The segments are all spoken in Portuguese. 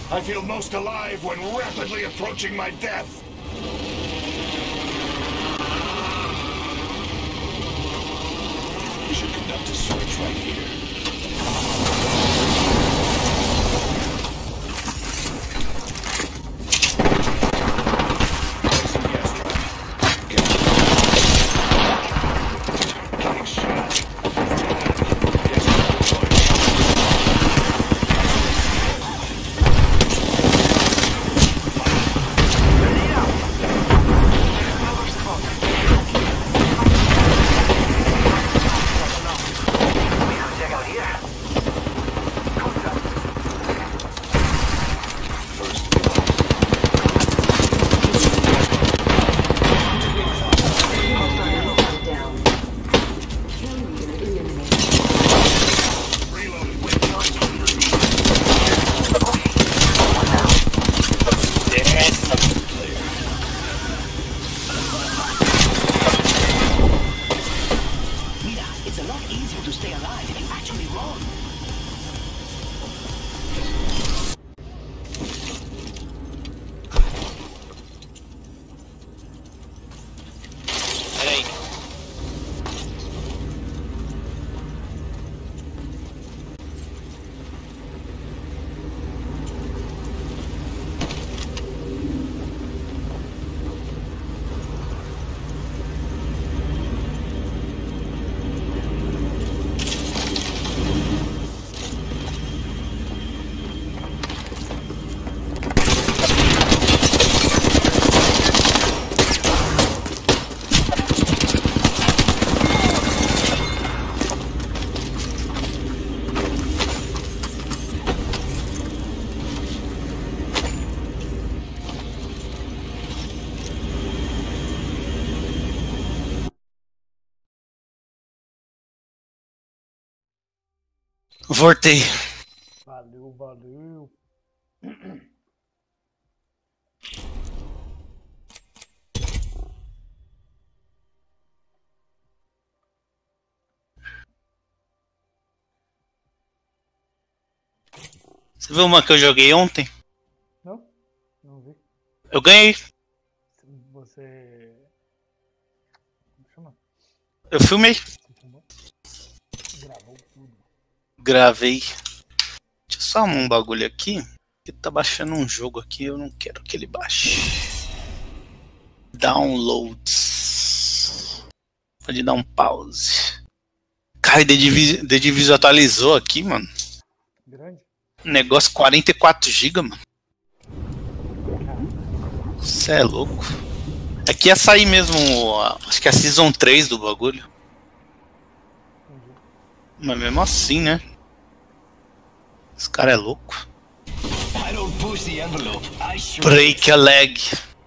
I feel most alive when rapidly approaching my death. We should conduct a search right here. Voltei. Valeu, valeu. Você viu uma que eu joguei ontem? Não? Não vi. Eu ganhei. Você... Como chama? Eu filmei. Você filmou? Gravou tudo. Gravei. Deixa eu só arrumar um bagulho aqui. Que tá baixando um jogo aqui. Eu não quero que ele baixe. Downloads. Pode dar um pause. Cara, The Division atualizou aqui, mano. Grande? Negócio 44 GB, mano. Cê é louco. Aqui ia sair mesmo, acho que é a Season 3 do bagulho. Entendi. Mas mesmo assim, né? Esse cara é louco. Break a leg.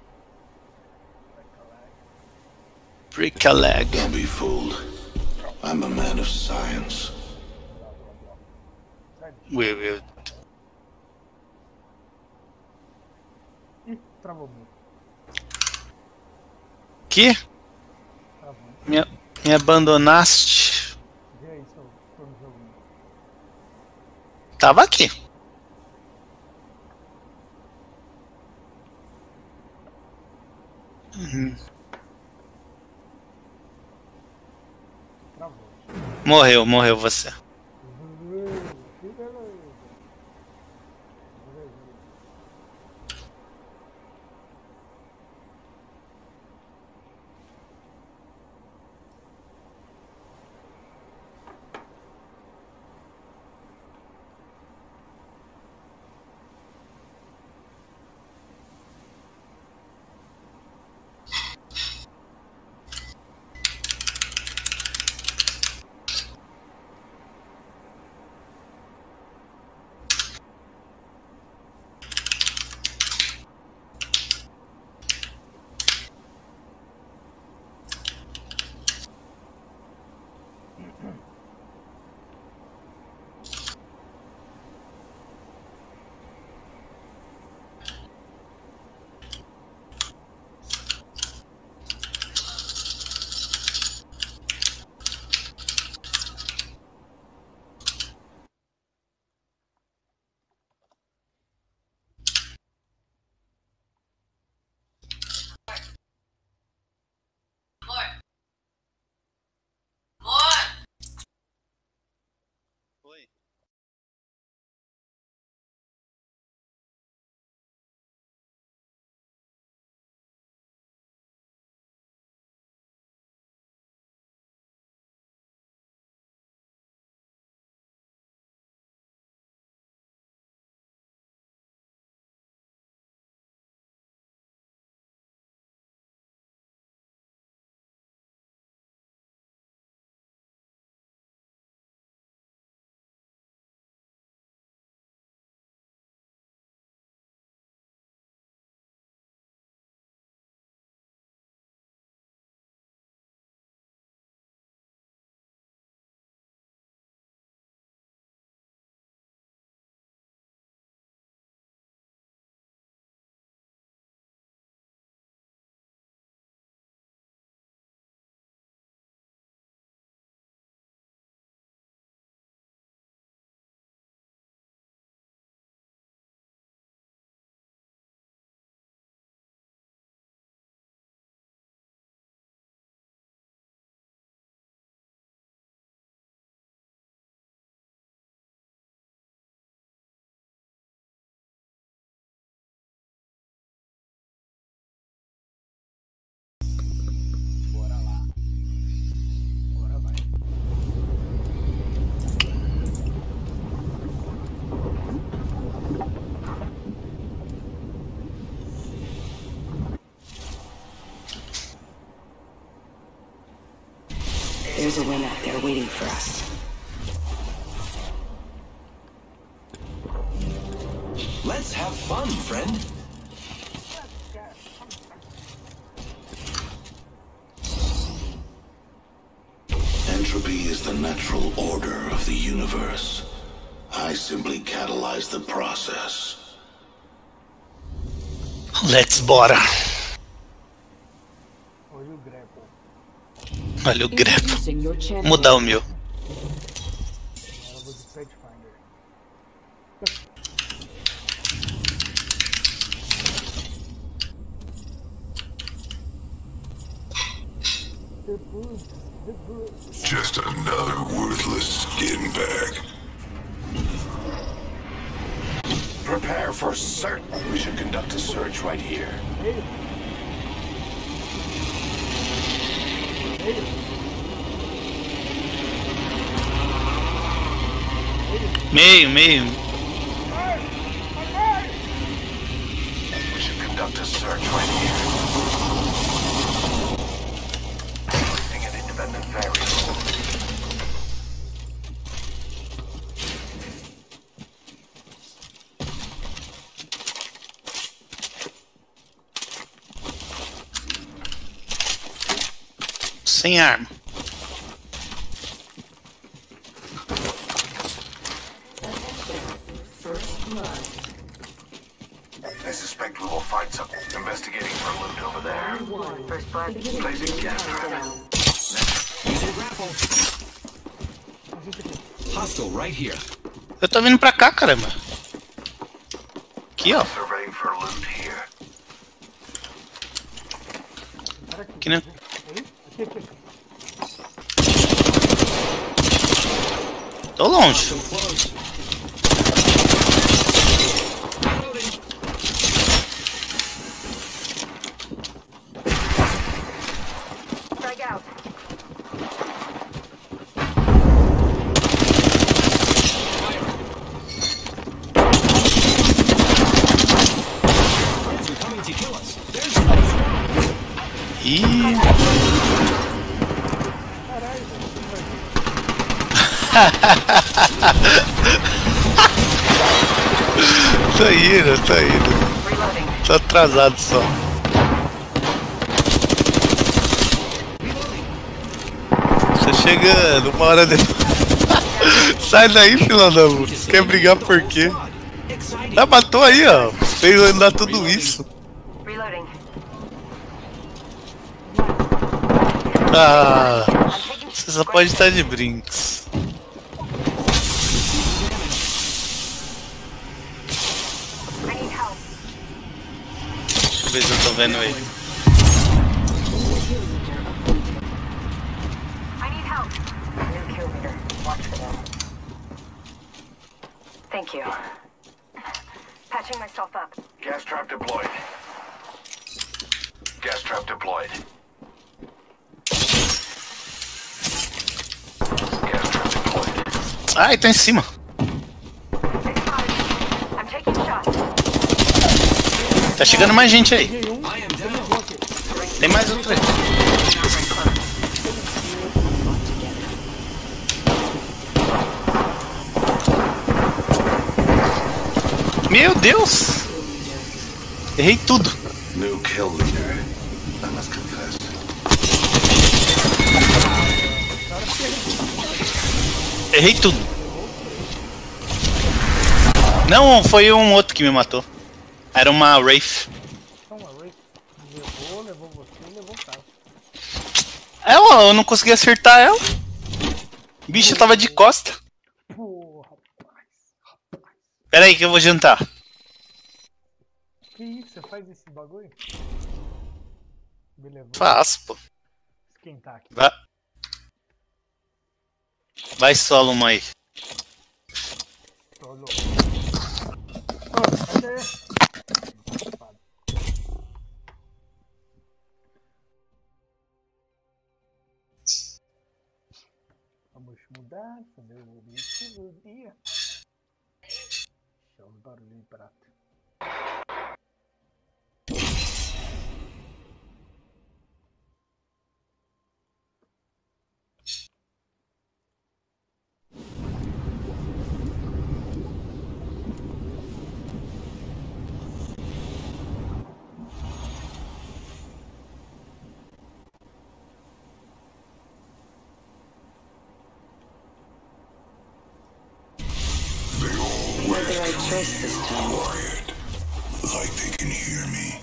Break a leg. Don't be fooled. I'm a man of science. Will. Ih, travou muito. Que? Travou. Me abandonaste. Vê aí se eu tô no jogo. Tava aqui. Travou. Morreu você. Que beleza. There's a win out there waiting for us. Let's have fun, friend. Entropy is the natural order of the universe. I simply catalyze the process. Let's bora. Olha o grapple. Olha o grepo. Introducing your champion. Mudar o meu. Agora eu vou de Pathfinder. The boots, the boots. Just another worthless skin bag. Prepare for certain. We should conduct a search right here. Ele. Ele. Meio, meio. We should conduct a search right here. Placing an independent variable. Sem arma. I suspect we will find something. Investigating for loot over there. First blood. Placing gas trap. Hostile right here. Eu tô vindo pra cá, caramba. Aqui, ó. Surveying for loot here. Aqui, né? Aí? Aqui, aqui. Tô longe. So close. Frag out. They're coming to kill us. There's Ih. Tô indo, tô indo. Reloading. Tô atrasado só. Tô chegando, uma hora depois. Sai daí, filha da puta. Quer brigar por quê? exciting. Ah, matou aí, ó. Fez eu andar tudo isso. Reloading. Ah, você só pode estar de brinks. I need help. Deixa eu ver se eu tô vendo ele. I need help. New kill leader. Watch for them. Thank you. Patching myself up. Gas trap deployed. Gas trap deployed. Gas trap deployed. Ai, tá em cima. I'm taking shots. Tá chegando mais gente aí. I am down. Tem mais outro aí. Meu Deus! Errei tudo. New kill leader. I must confess. Errei tudo. Não, foi um outro que me matou. Era uma Wraith. Então, a Ray levou você e levou o cara. Eu não consegui acertar ela. Bicho, tava de costa. Pô, rapaz. Pera aí que eu vou jantar. Que isso? Você faz esse bagulho? Beleza, vou Faço, pô. esquentar aqui. Vai solo, mãe. Solo. Oh, cadê? Safado. Vamos mudar, fazer o objetivo do dia. Deixa os barulhos de prata. made the right choice this time. Quiet. Like they can hear me.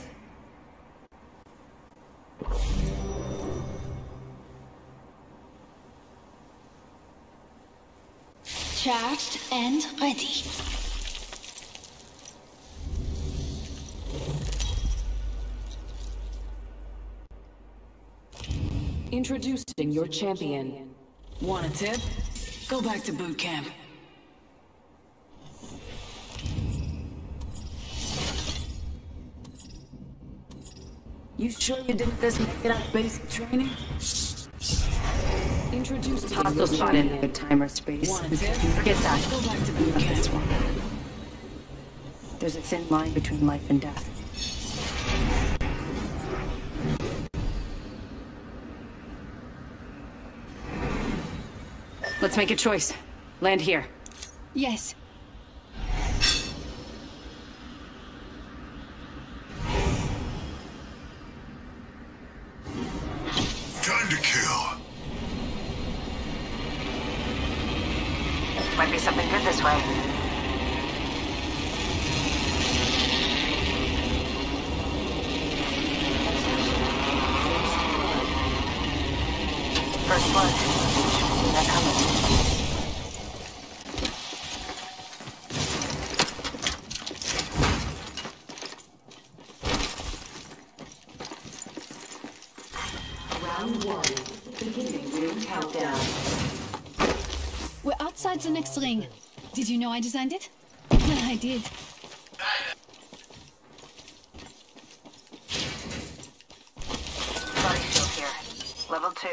Charged and ready. Introducing your champion. Want a tip? Go back to boot camp. You sure you did this make it out basic training? Introducing Hostile spotted in the timer space. Want a tip? Forget that. Go back to boot camp. This one. There's a thin line between life and death. Let's make a choice. Land here. Yes. Time to kill. Might be something good this way. First blood. See that coming. Round one. Beginning ring countdown. We're outside the next ring. Did you know I designed it? Well, I did. Body shield here. Level 2.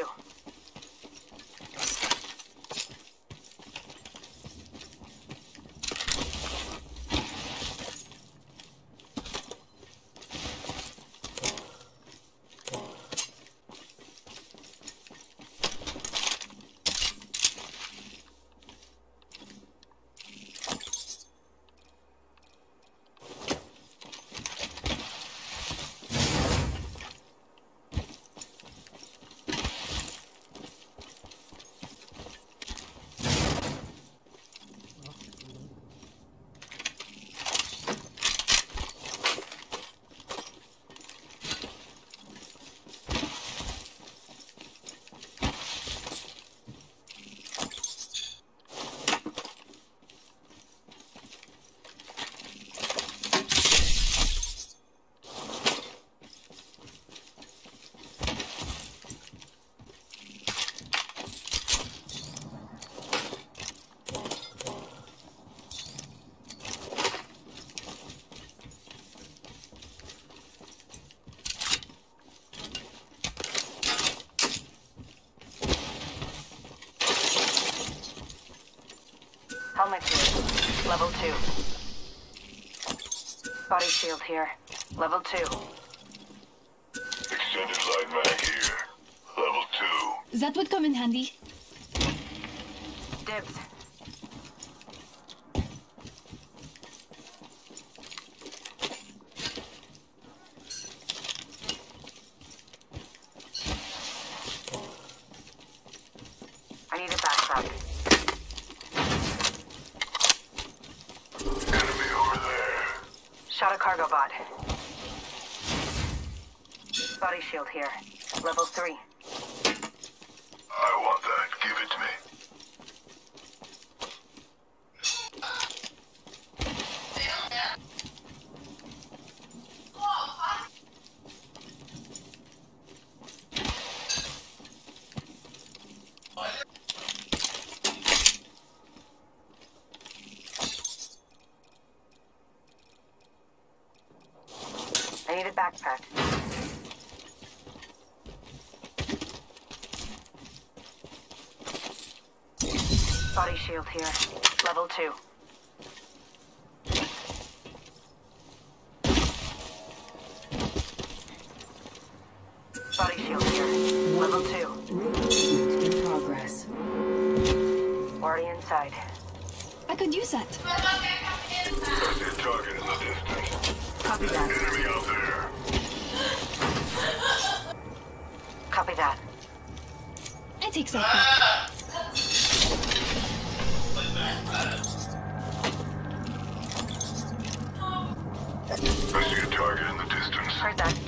Helmet here. Level 2. Body shield here. Level 2. Extended light mag here. Level 2. That would come in handy. Dibs. I need a backpack. Enemy over there. Shot a cargo bot. Body shield here. Level 3. I want that. Give it to me. I need a backpack. Body shield here. Level 2. Body shield here. Level 2. Movement in progress. Already inside. I could use that. I see a target in the distance. Copy that. Enemy out there. Copy that. I take that back. I see a target in the distance. Heard that.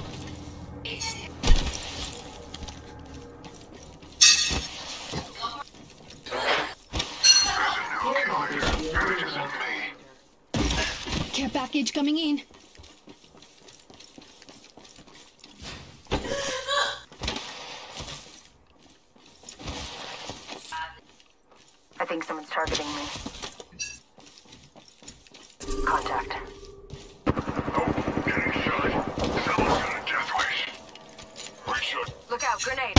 There's a new kill leader, and it isn't me. Care package coming in. I think someone's targeting me. Contact. Oh, getting shot. Someone's got a death wish. Reach. Look out, grenade.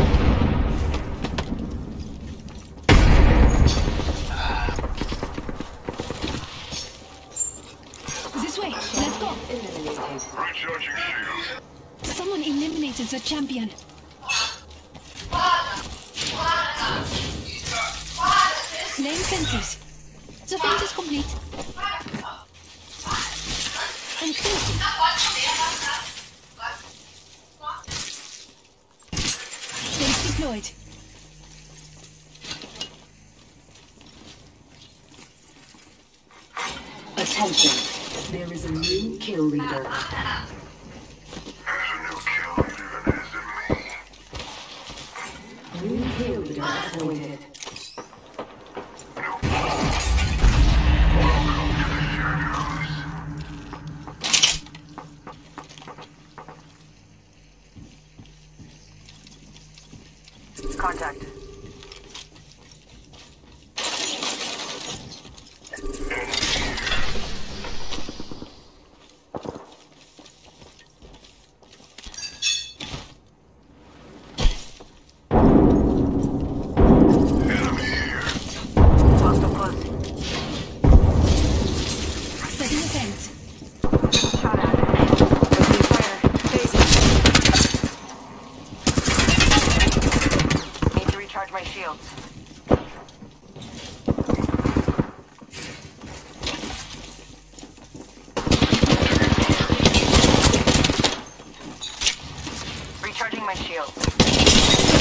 This way. Let's go. Recharging shields. Someone eliminated the champion. Laying fences. The fence is complete. I'm closing. Fence deployed. Attention. There is a new kill leader. There's a new kill leader, and it isn't me. New kill leader appointed. Contact. Enemy here. Hostile close. Setting the fence. Shot at. Opening fire. Phasing. Need to recharge my shields. Recharging my shields.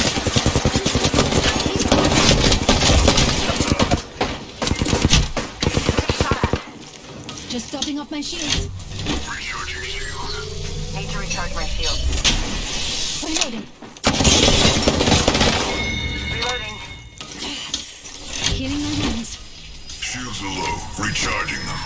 Shot at. Just topping off my shield. Recharging shields. Need to recharge my shields. Reloading. Reloading. Healing my wounds. Shields are low. Recharging them.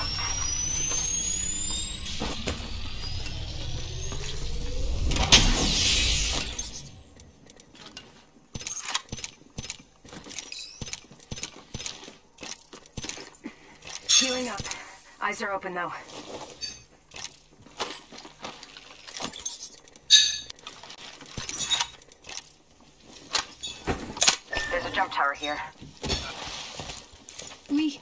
Healing up. Eyes are open though. There's a jump tower here. Oui.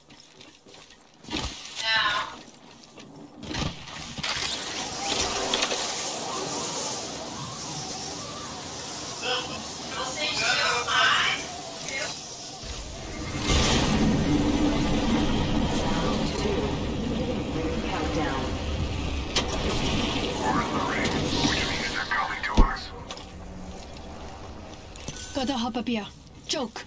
Countdown. We're in the ring, which means they're coming to us. Gotta hop up here. Choke.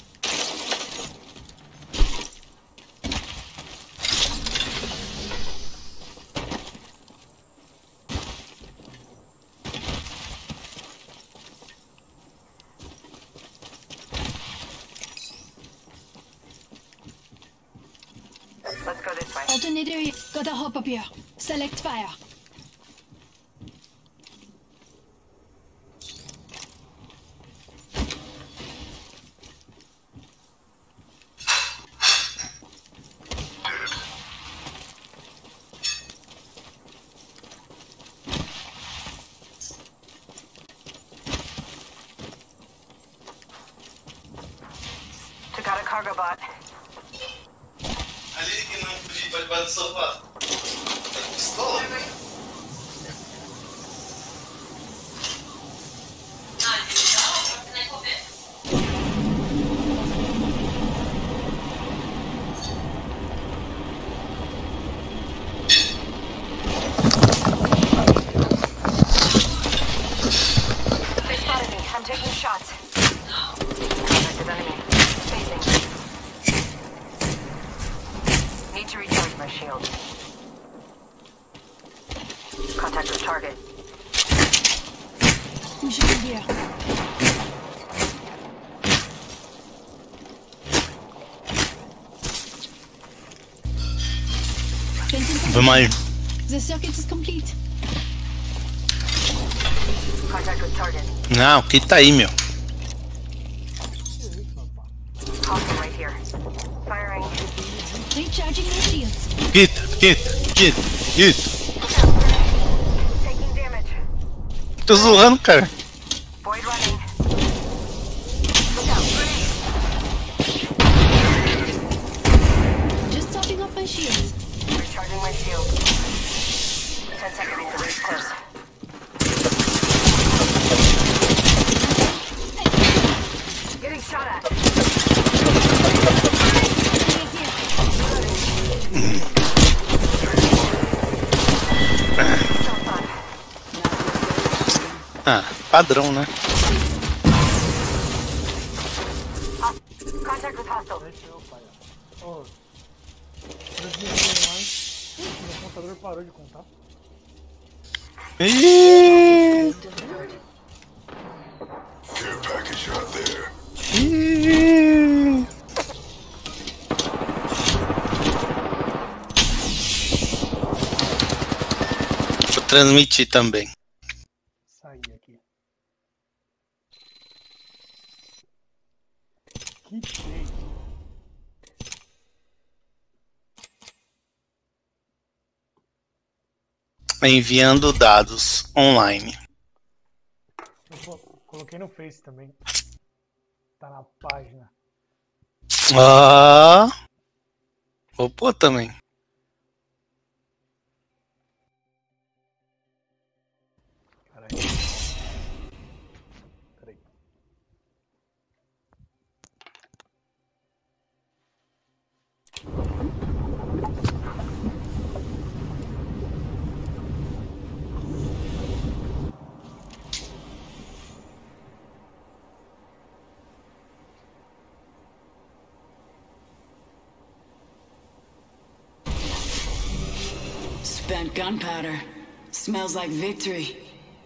Let's go this way. Alternator. Gotta hop up here. Select fire. Dead. Took out a cargo bot. Ali que não podia para debaixo do sofá. Pistola? They spotted me. I'm taking shots. Contacted enemy. Phasing. Need to recharge my shield. Contact with target. We should be here. Vamos aí. The circuit is complete. Contact with target. Não, o kit tá aí, meu. Hostile right here. Firing. Recharging my shields. Kit. Taking damage. Tô zoando, cara. Void running. Look out, grenade. Just topping off my shields. Recharging my shield. 10 seconds until it's close. Getting shot at. Ah, padrão, né? Contact with hostile. Deixa eu, pai. Ó, transmitindo online. Meu computador parou de contar. Ih, Care package out there. ih. Vou transmitir também. Saí aqui. Que jeito. Enviando dados online. Coloquei no Face também. Tá na página. Ah, vou pôr também. Caralho. Peraí. Spent gunpowder. Smells like victory.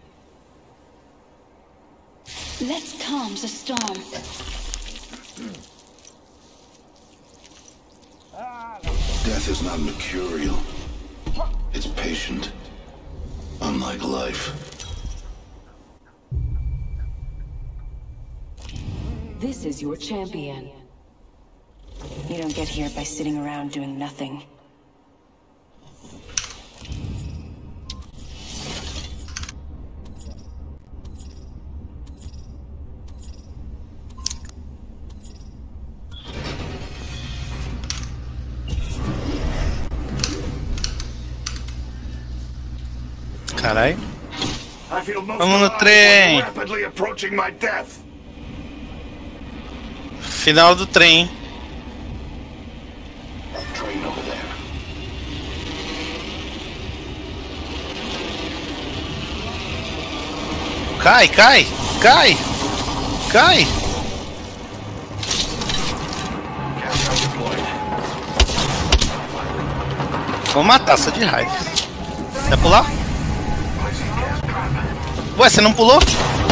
Let's calm the storm. Death is not mercurial. It's patient. Unlike life. This is your champion. You don't get here by sitting around doing nothing. Carai. I feel most Vamos no alive trem. while rapidly approaching my death. Final do trem. Train over there. Cai, cai, cai, cai. Gas deployed. Vou matar, só de raiva. Quer pular? Placing gas trap. Ué, você não pulou?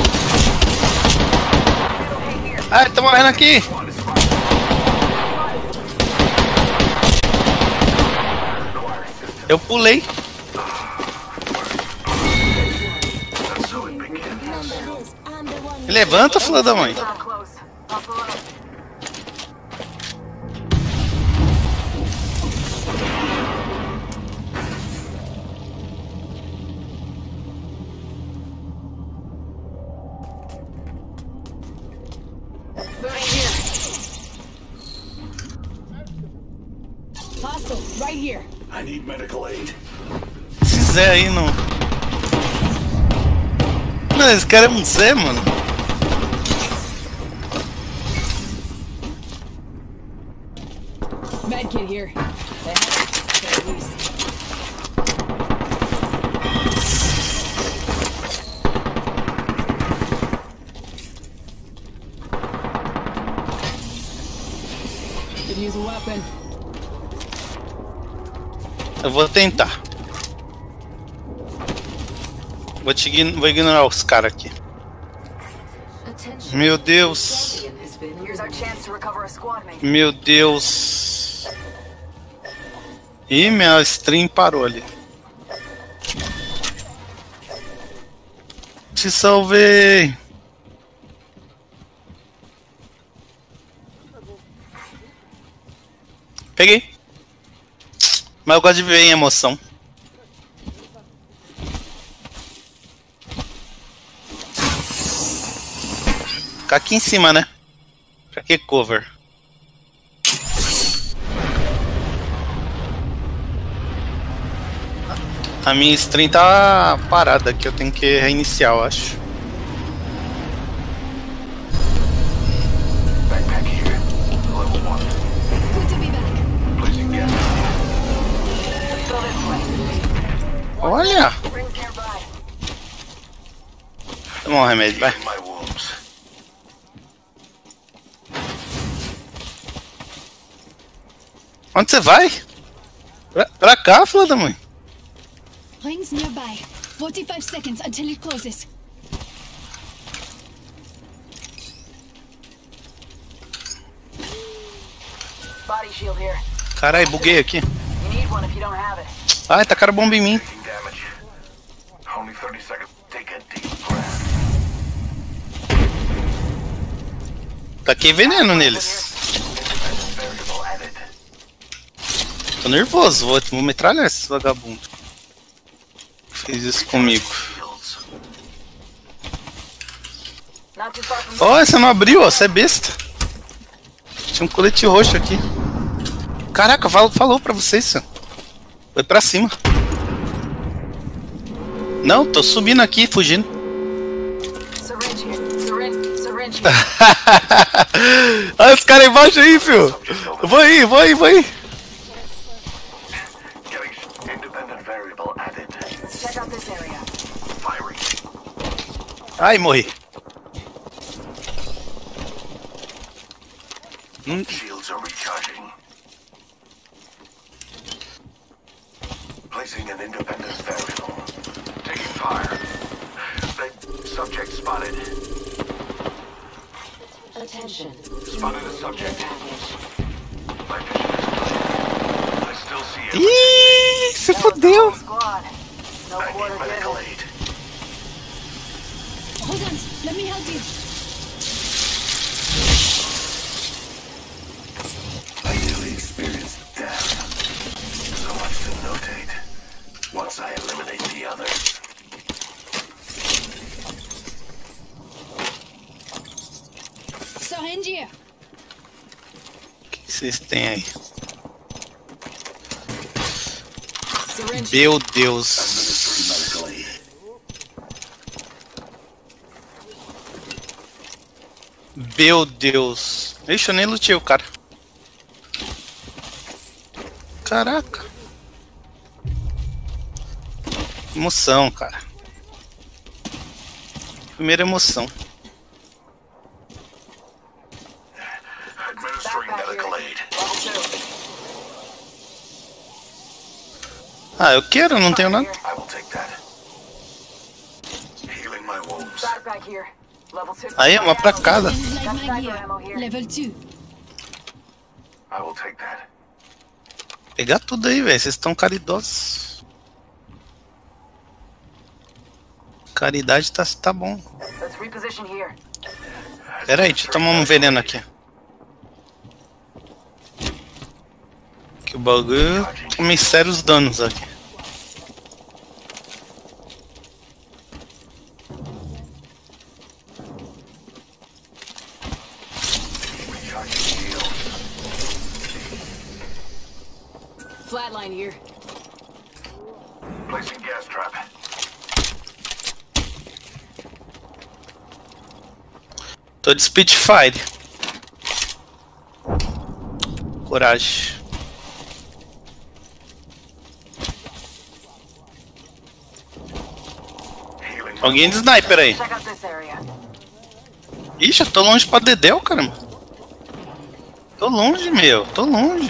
Ai, tô morrendo aqui. Eu pulei. So it begins. Levanta, filha da mãe. Down close. Offload. Moving here. Hostile, right here. I need medical aid. Esse Zé aí não. Não, esse cara é um Zé, mano. Medkit here. They have to use. Could use a weapon. Eu vou tentar. Vou ignorar os caras aqui. Meu Deus. Here's our chance to recover a squad mate. Meu Deus. Ih, minha stream parou ali. Te salvei. Peguei. Mas eu gosto de ver em emoção. Ficar aqui em cima, né? Pra que cover? A minha stream tá parada aqui, eu tenho que reiniciar, eu acho. Backpack here. Level 1. Good to be back. Placing gas. Go this way. Olha! Rings nearby. Toma um remédio, vai. My wounds. Onde você vai? Pra cá, filha da mãe. Rings nearby. 45 seconds until it closes. Body shield here. Caralho, buguei aqui. You need one if you don't have it. Ai, tacaram bomba em mim. Taking damage. Only 30 seconds. Take a deep breath. Taquei veneno neles. Variable added. Tô nervoso, vou metralhar esse vagabundo. Fez isso comigo. Shields. Not too far from Ó, você não abriu, ó, você é besta. Tinha um colete roxo aqui. Caraca, falou pra vocês, senhor. Foi pra cima. Não, tô subindo aqui, fugindo. syringe here. Syringe. Olha os caras embaixo aí, filho. Vou aí. Getting independent variable added. Check out this area. Firing. Ai, morri. Shields are recharging. Placing an independent variable. Taking fire. Subject spotted. Attention. Spotted a subject. My vision is clear. I still see it. Ih, se fodeu. Squad. No I need quarter medical given. aid. Hold on. Let me help you. I nearly experienced death. So much to notate. Once I eliminate the others. Syringe here. O que vocês têm aí? Syringe. Meu Deus. Medical aid. Meu Deus. Ixi, eu nem lutei o cara. Caraca. Emoção, cara. Primeira emoção. Administering medical aid. Level 2. Ah, eu quero, não tenho nada. I will take that. Healing my wounds. Backpack here. Level 2. Aí, uma pra cada. Sounds like my gear. Level 2. I will take that. Pegar tudo aí, velho. Vocês estão caridosos. Caridade tá bom. Let's reposition here. Pera aí, deixa eu tomar um veneno aqui. Que o bagulho. Tomei sérios danos aqui. Recharging shields. Flatline here. Placing gas trap. Tô de Spitfire. Coragem. Healing. Alguém de sniper aí. Check out this area. Ixi, eu tô longe pra Dedéu, caramba. Tô longe, meu. Tô longe,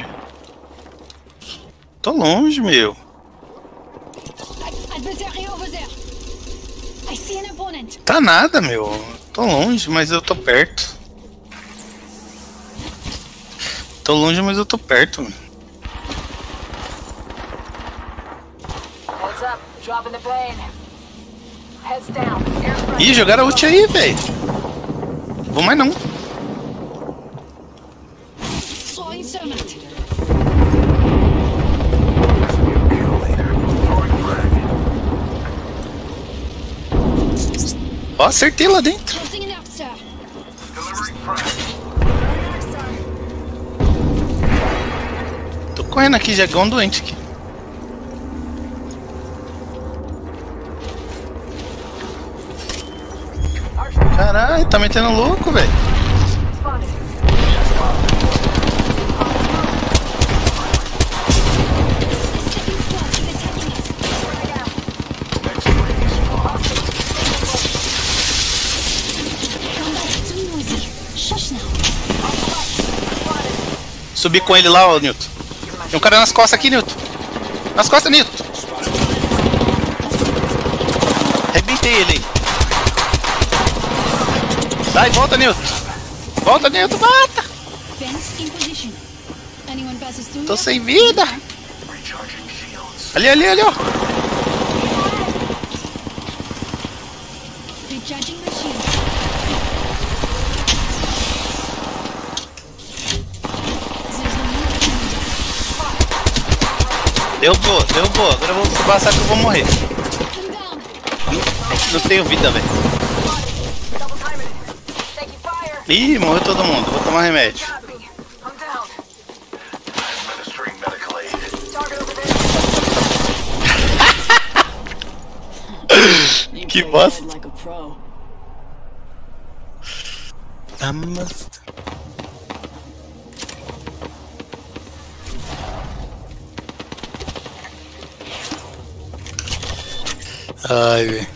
meu. Adversary over there. I see an opponent. Tá nada, meu. Tô longe, mas eu tô perto. Tô longe, mas eu tô perto, meu. Heads up, dropping the plane. Heads down. Airstrike. Ih, jogaram ult aí, velho. Vou mais não. Throwing thermite. Ó, acertei lá dentro. Closing it up, sir. Tô correndo aqui, já igual um doente aqui. Caralho, tá metendo louco, velho. Spotted. Second squad is attacking us. Combat too noisy. Shush now. Subi com ele lá, ô Newton. Tem um cara nas costas aqui, Newton. Nas costas, Newton. Arrebentei ele aí. Sai, volta, Newton. Volta, Newton, volta. Fence in position. Anyone passes through? Tô sem vida. Ali, ali, ali, ó. Recharging my shield. There's no need Derrubou, derrubou. Agora eu vou passar que eu vou morrer. I'm down. Não tenho vida, velho. Double timing it. Taking fire. Ih, morreu todo mundo. Vou tomar remédio. Got me. I'm down. Administering medical aid. Target over there. Que bosta. Like a pro. Vamos. Ai, velho.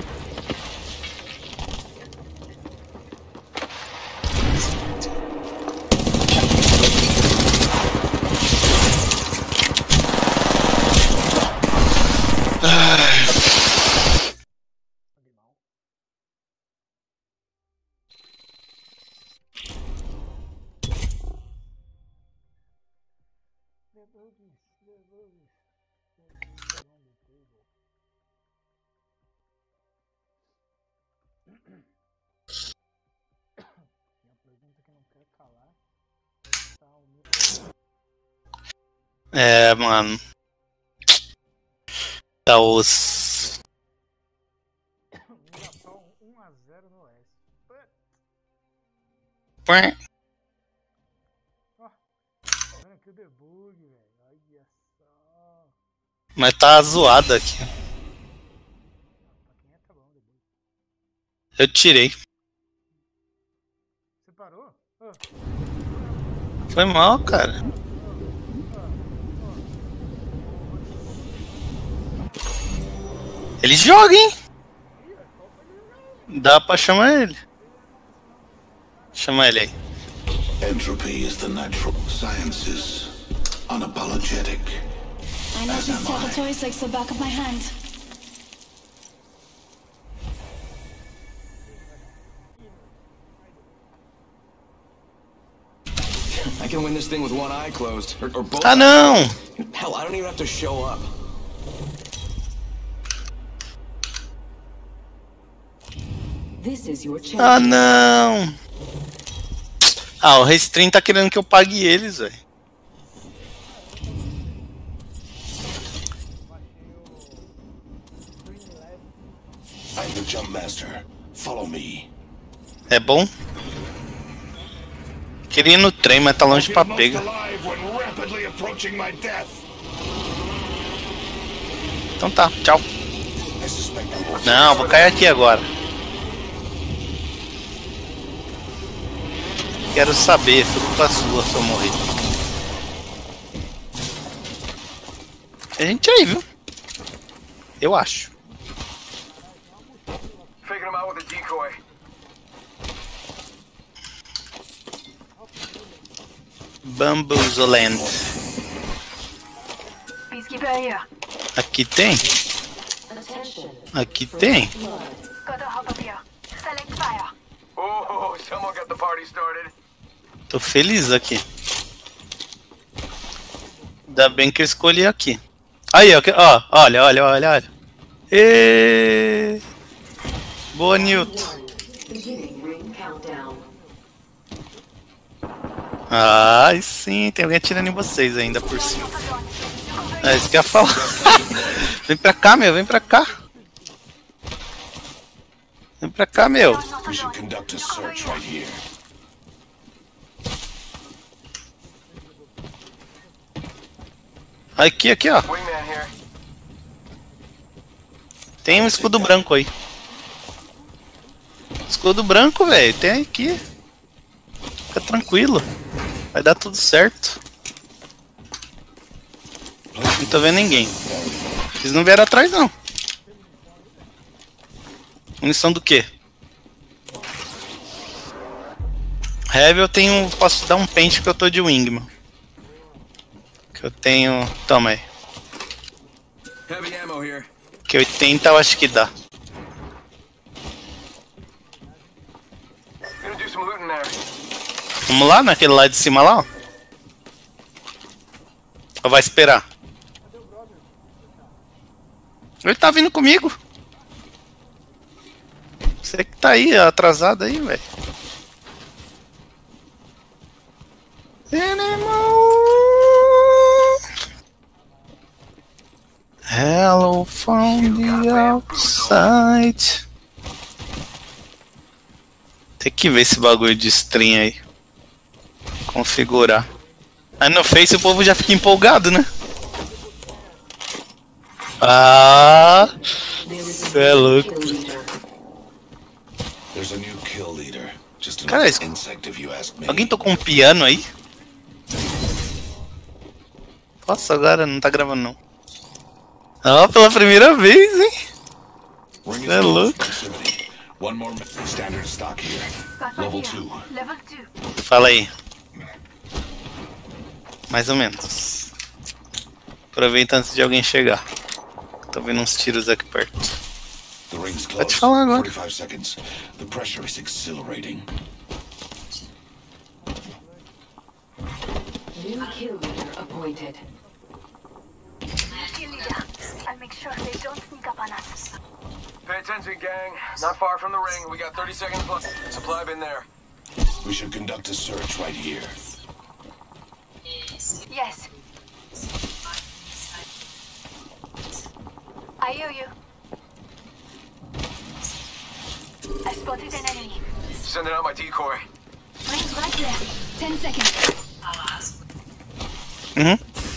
Minha pergunta que não quer calar. Tá o meu. É, mano. Tá os. Ainda só 1-0 no Oeste. Pã. Ó, tá vendo aqui o debug, velho. Olha só. Mas tá zoado aqui. Pra quem é tá bom o debug. Eu tirei. Você parou? Foi mal, cara. Ele joga, hein? Dá pra chamar ele. Chama ele aí. Entropy is the natural. Science is unapologetic. I know these territories like the back of my hand. I can win this thing with one eye closed. Or both. Ah, não! Hell, I don't even have to show up. This is your chance. Ah, não! Ah, o Restream tá querendo que eu pague eles, velho. I'm the jump master. Follow me. É bom? Queria ir no trem, mas tá longe pra Most pega. alive when rapidly approaching my death. Então tá, tchau. I suspect I will. Não, vou cair aqui agora. Quero saber, foi culpa sua se eu morrer. Tem gente aí, viu? Eu acho. Faking him out with a decoy. Bamboozleland. Peacekeeper here. Aqui tem? Aqui tem. Got a hop up here. Select fire. Oh, someone got the party started. Tô feliz aqui. Ainda bem que eu escolhi aqui. Aí, ó, olha, olha, olha, olha. E... Boa, Newton. Ah, sim, tem alguém atirando em vocês ainda por cima. É isso que eu ia falar. Vem pra cá, meu, vem pra cá. Vem pra cá, meu. We should conduct a search right here. Aqui, aqui, ó. Wingman here. Tem um escudo branco aí. Escudo branco, velho. Tem aqui. Fica tranquilo. Vai dar tudo certo. Não tô vendo ninguém. Eles não vieram atrás, não. Munição do quê? Heavy eu tenho... Posso dar um pente que eu tô de Wingman. Que eu tenho... Toma aí. Heavy ammo here. Que 80 eu acho que dá. Gonna do some looting there. Vamos lá, naquele lá de cima lá, ó. Ou vai esperar? Ele tá vindo comigo. Você que tá aí, atrasado aí, velho. Hello from the outside. Tem que ver esse bagulho de stream aí. Configurar. Aí no Face o povo já fica empolgado, né? Ah, cê é louco. There's a new kill leader. Just Cara, an insect if you ask me. alguém tocou um piano aí? Nossa, agora não tá gravando não. Ó, pela primeira vez, hein? Ring Cê é louco. proximity. One more standard stock here. Level 2. Level 2. Fala aí. Mais ou menos. Aproveita antes de alguém chegar. Tô vendo uns tiros aqui perto. The ring's Pode close. falar agora. 45 seconds. The pressure is exhilarating. New kill leader appointed. Kill leader. I'll make sure they don't sneak up on us. Pay attention, gang. Not far from the ring. We got 30 seconds left. Supply bin there. We should conduct a search right here. Yes. I hear you. I spotted an enemy. Sending out my decoy. Rings right there. 10 seconds. Uhum.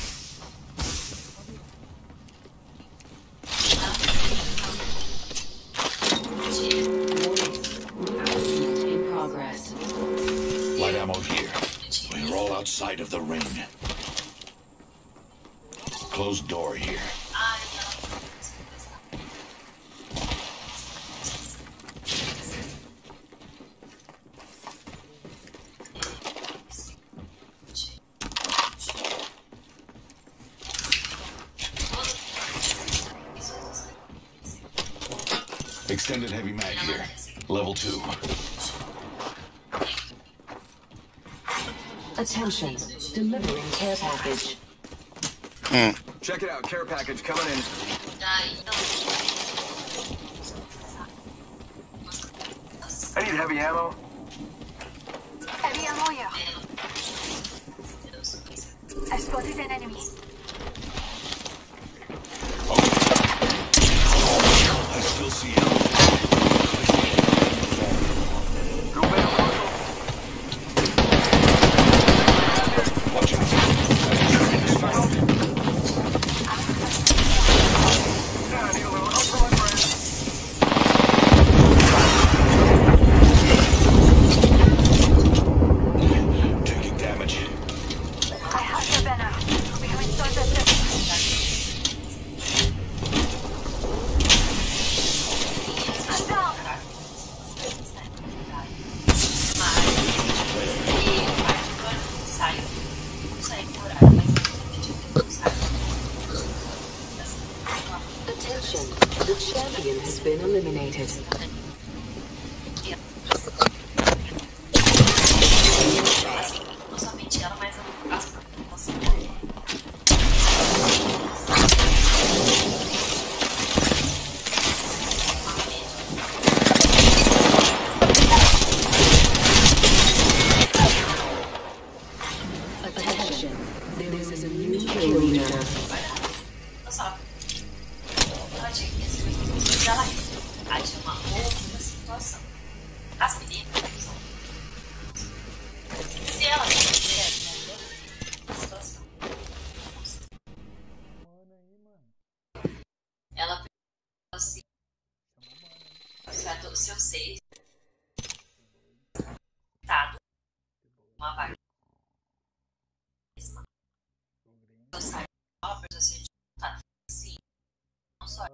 In progress. Light ammo here. We're all outside of the ring. Closed door here. Extended heavy mag here. Level 2. Attention. Delivering care package. Check it out. Care package coming in. I need heavy ammo. Heavy ammo here. I spotted an enemy. I still see him. Go back, Marshal. Watch out. Yeah, I need a little help from my friend. Taking damage. I have the banner. We can install Attention, the champion has been eliminated. Não somente ela, mas as Attention, there is a new kill leader. só. Ela tinha que ser ela tinha uma outra situação. As meninas são. Se ela quiser, a situação. Ela perguntou assim: se eu sei, tá, uma vaga. Eu saio, ela perguntou se a gente tá. Sim, não só.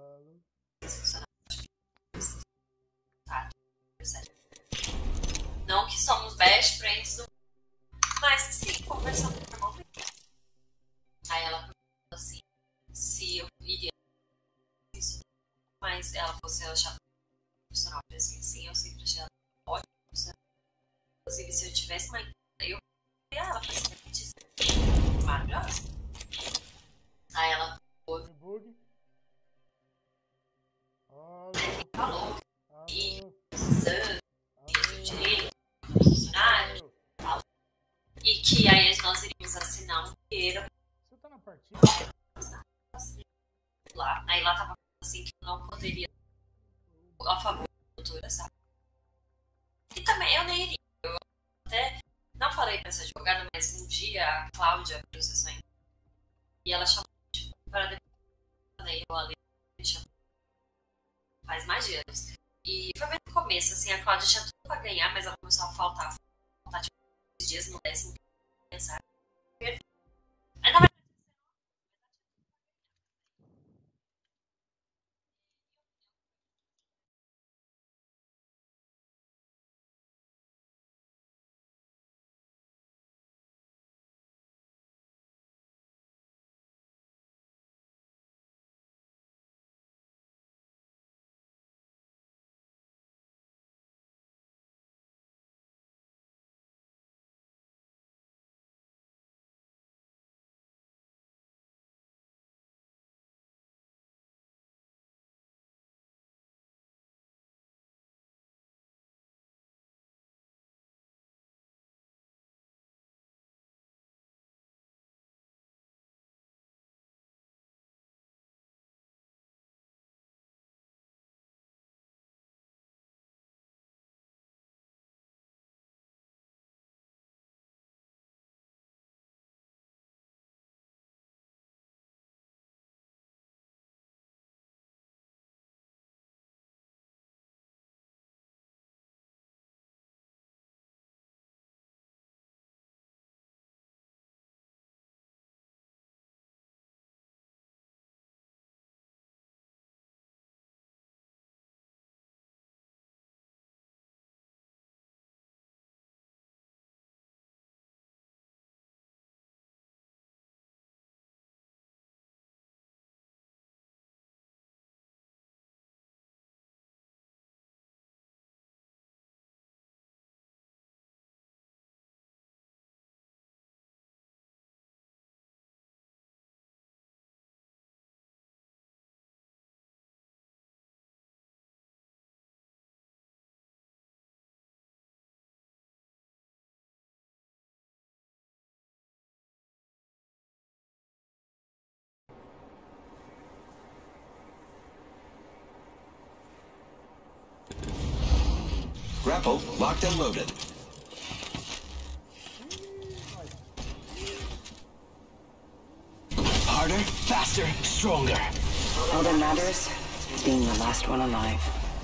Tá, percebe? Não que somos best friends do mundo, mas sim, conversando normalmente. Aí ela perguntou assim, se eu iria isso, mas ela fosse achar profissional. Eu disse assim, sim, eu sempre achei ela ótima profissional. Inclusive, se eu tivesse uma empresa, eu ia ela pra ser dentista. Maravilhosa. Aí ela falou e precisando de direito, funcionário, e que aí nós iríamos assinar um termo. Você tá na partida? Lá. Aí lá tava assim que não poderia a favor da doutora, sabe? E também eu nem iria. Eu até não falei pra essa advogada, mas um dia a Cláudia processou ainda. E ela chamou para depois. Eu ali faz mais de anos. E foi bem no começo, assim, a Cláudia tinha tudo pra ganhar, mas ela começou a faltar tipo, uns dias no 10º, sabe? Aí na verdade. Grapple locked and loaded. Harder, faster, stronger. All that matters is being the last one alive.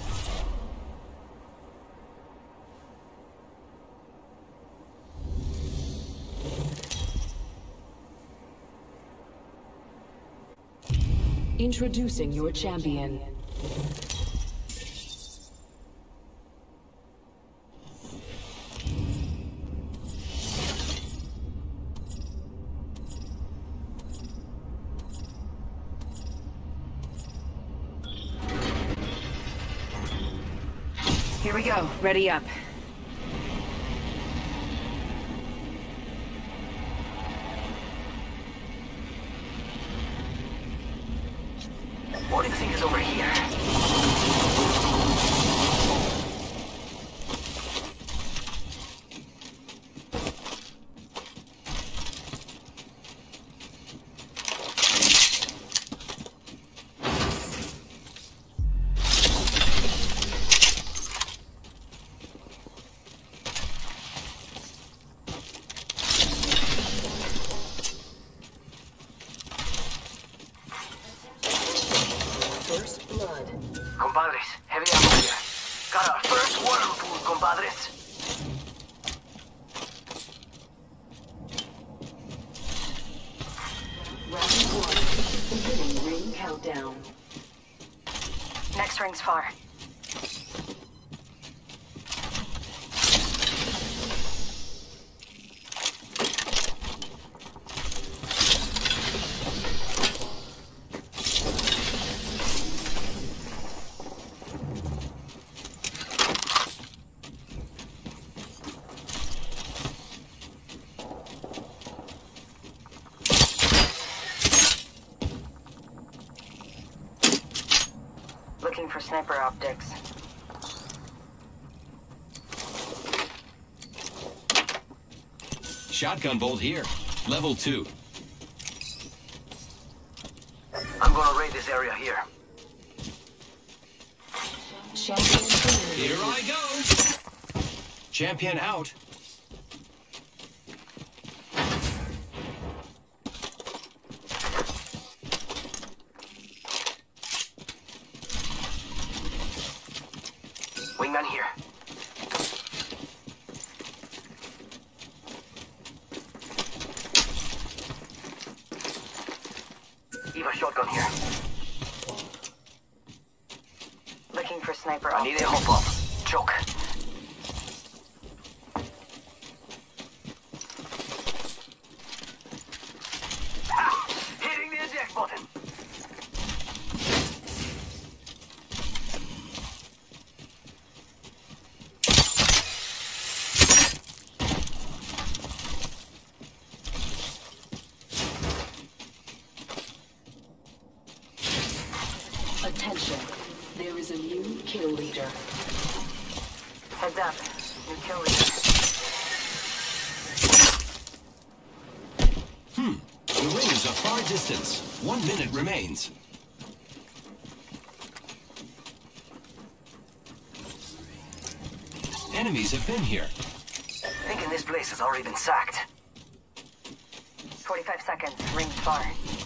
Introducing your champion. Here we go. Ready up. What do you think is over here? First blood. Compadres, heavy ammo here. Got our first whirlpool, compadres. Round 1. Beginning ring countdown. Next ring's far. Looking for sniper optics. Shotgun bolt here. Level 2. I'm gonna raid this area here. Champion eliminated. Here I go. Champion out. Wingman here. Eva shotgun here. Looking for sniper I optics. need a hop up. Choke. Ah! Hitting the eject button. Attention. There is a new kill leader. Heads up. New kill leader. The ring is a far distance. 1 minute remains. Enemies have been here. Thinking this place has already been sacked. 45 seconds. Ring's far.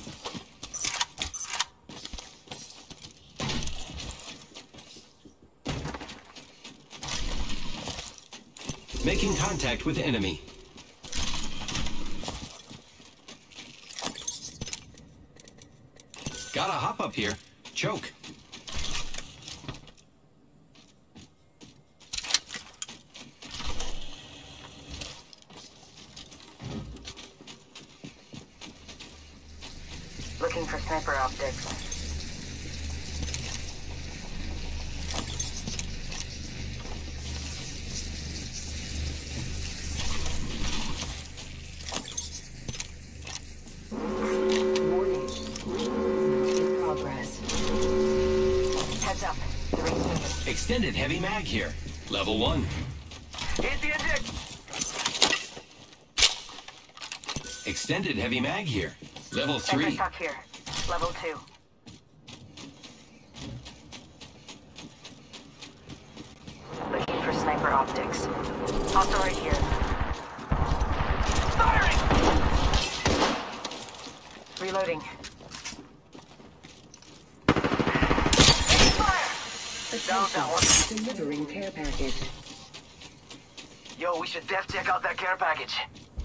Making contact with enemy. Got a hop up here. Choke. Looking for sniper optics. Warning. In progress. Heads up. The ring's moving. Extended heavy mag here. Level 1. Hit the eject. Extended heavy mag here. Level Sniper 3. stock here. Level 2. Looking for sniper optics. Also right here. Firing! Reloading. Fire! Down that one. Delivering care package. Yo, we should def check out that care package.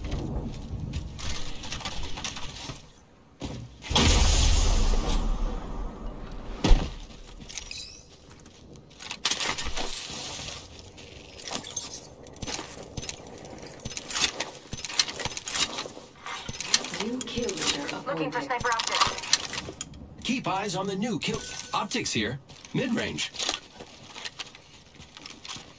New kill leader Looking for appointed. sniper optics. Keep eyes on the new kill. Optics here. Mid-range.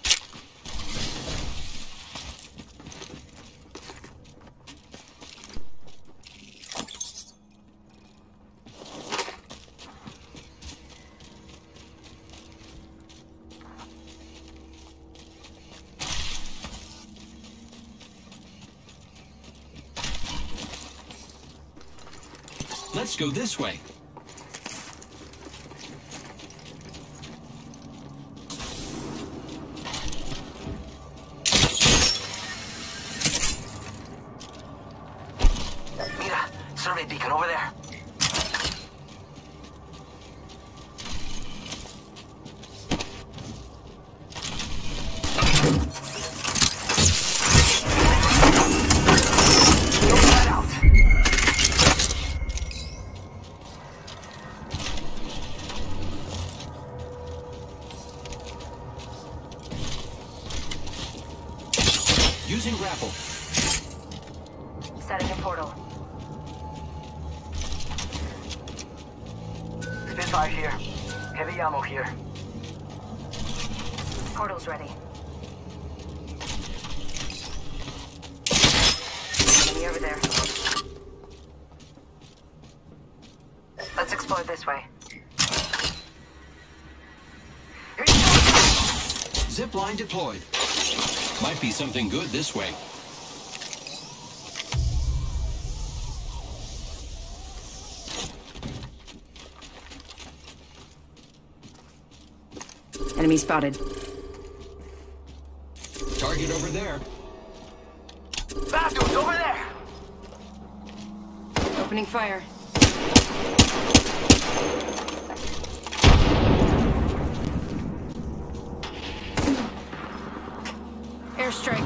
Let's go this way. Mira, survey beacon over there. Using grapple. Setting a portal. Spitfire here. Heavy ammo here. Portal's ready. Enemy over there. Let's explore this way. Zip line deployed. Might be something good this way. Enemy spotted. Target over there. Bad dudes over there! Opening fire. Airstrike.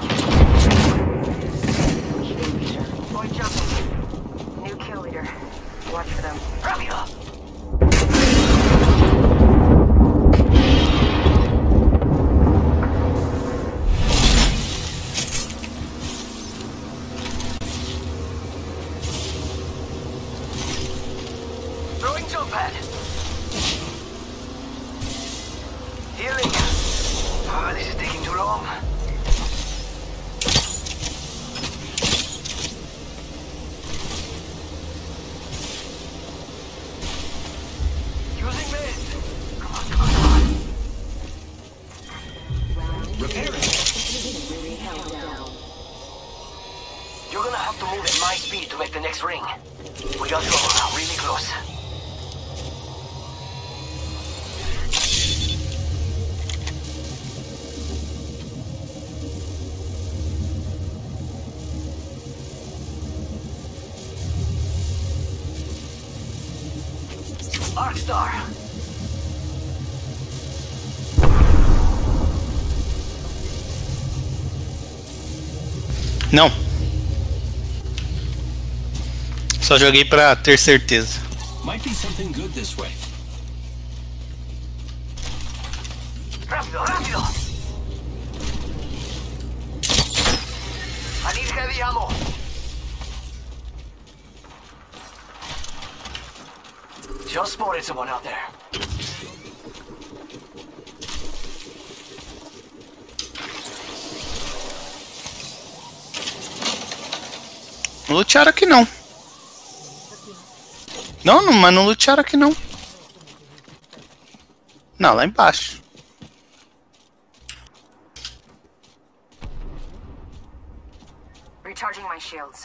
Boy jumping. New kill leader. Watch for them. Rápido! Throwing jump pad. Healing. Ah, this is taking too long. Using mist. Come on, come on, come on. Repairing. You're gonna have to move at my speed to make the next ring. We got trouble now, really close. Arcstar. Não. Só joguei pra ter certeza. Might be something good this way. Rápido, rápido. I need heavy ammo. Just spotted someone out there. Não lutearam aqui não. Não, mas não lutearam aqui não. Não, lá embaixo. Recharging my shields.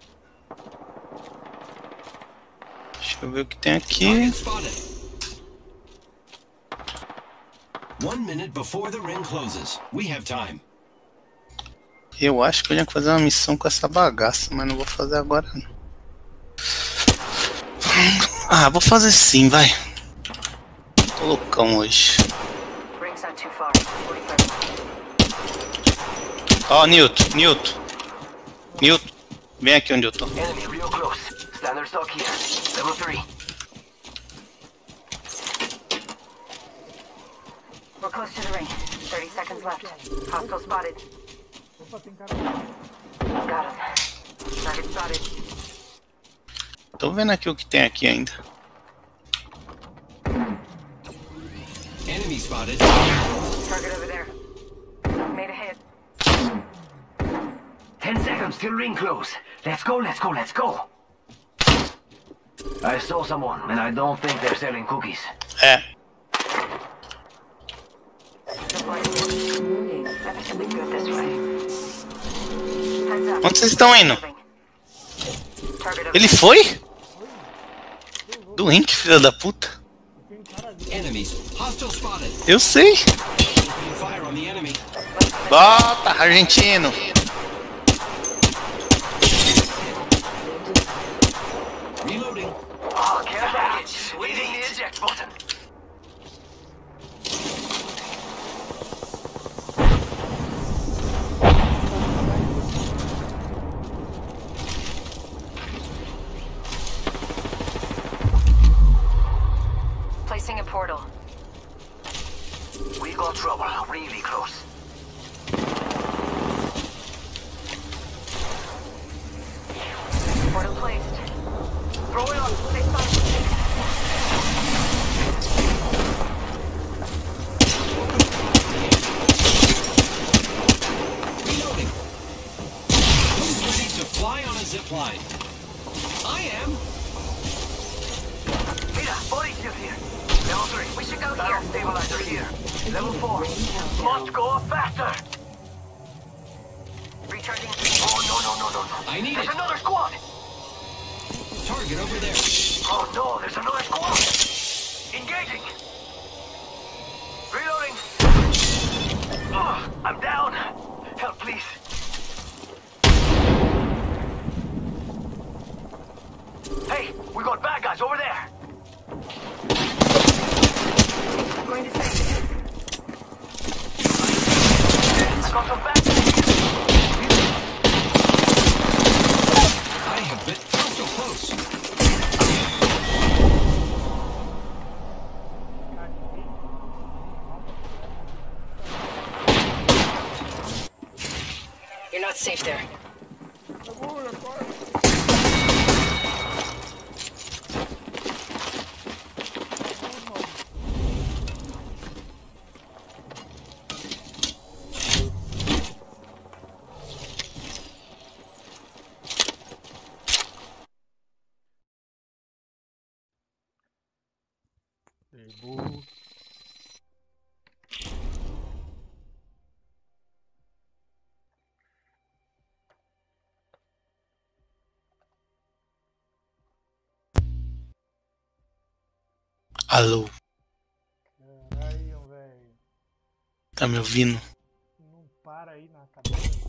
Deixa eu ver o que tem aqui. Target spotted. 1 minute before the ring closes. We have time. Eu acho que eu tinha que fazer uma missão com essa bagaça, mas não vou fazer agora não. Ah, vou fazer sim, vai. Tô loucão hoje. Ring's not too far. 45. Ó, Newton. Vem aqui onde eu tô. Enemy real close. Standard stock here. Level 3. We're close to the ring. 30 seconds left. Hostile spotted. Opa, tem cara. Got him. Target spotted. Tô vendo aqui o que tem aqui ainda. Enemy spotted. Target over there. Made a hit. 10 seconds till ring close. Let's go, let's go, let's go. I saw someone, and I don't think they're selling cookies. É. Everything good this way. Heads up. Onde vocês estão indo? Target over Ele foi? Doente, filha da puta. Tem cara ali. Enemies. Hostile spotted. Eu sei. Opening fire on the enemy. Bota, argentino. Reloading. Oh, care package. Hitting the eject button. Placing a portal. We got trouble. Really close. Portal placed. Throw it on. Stay fine. Reloading. Who's ready to fly on a zip line? I am. Mira, body shield here. Level 3. We should go Battle here. stabilizer here. Level 4. Must go faster. Recharging. Oh, no. I need There's it. another squad. Target over there. Oh, no, there's another squad. Engaging. Reloading. Oh, I'm down. Help, please. Hey, we got bad guys over there. I'm going to save you. I got some bad guys. I have been so close. You're not safe there. Burro. Alô, Caralho, velho. tá me ouvindo? Não para aí na cabeça.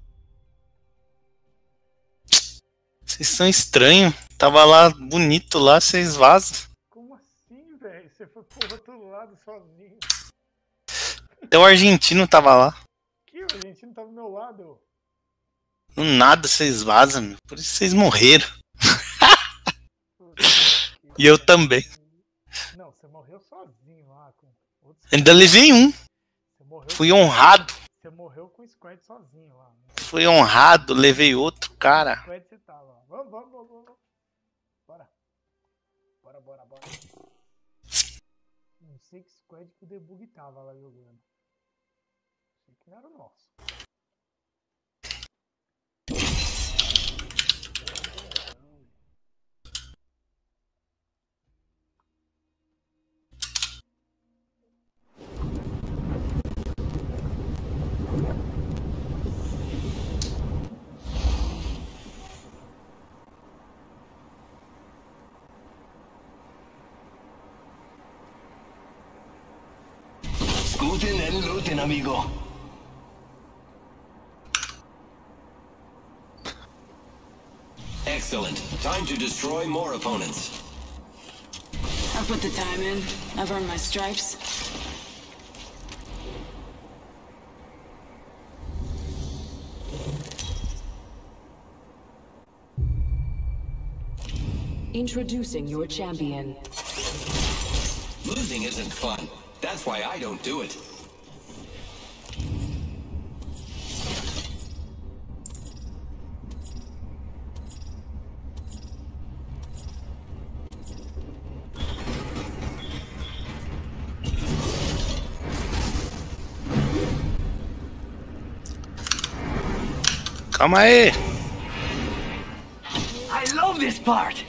Vocês são estranhos. Tava lá bonito lá, vocês vazam. Como assim, velho? Você foi pro outro lado sozinho. Até o argentino tava lá. Que o argentino tá do meu lado. Do nada vocês vazam, meu. Por isso vocês morreram. E eu também. Não, você morreu sozinho lá com outros. Ainda levei um. Você morreu, Fui honrado. você morreu com o squad sozinho lá. Né? Fui honrado, levei outro, cara. O squad você tava lá. Vamos. Bora. Bora. Não sei que squad que o debug tava lá jogando. Achei que não era o nosso. Scooten and looten, amigo. Excellent. Time to destroy more opponents. I've put the time in. I've earned my stripes. Introducing your champion. Losing isn't fun. That's why I don't do it. Calma aí. I love this part.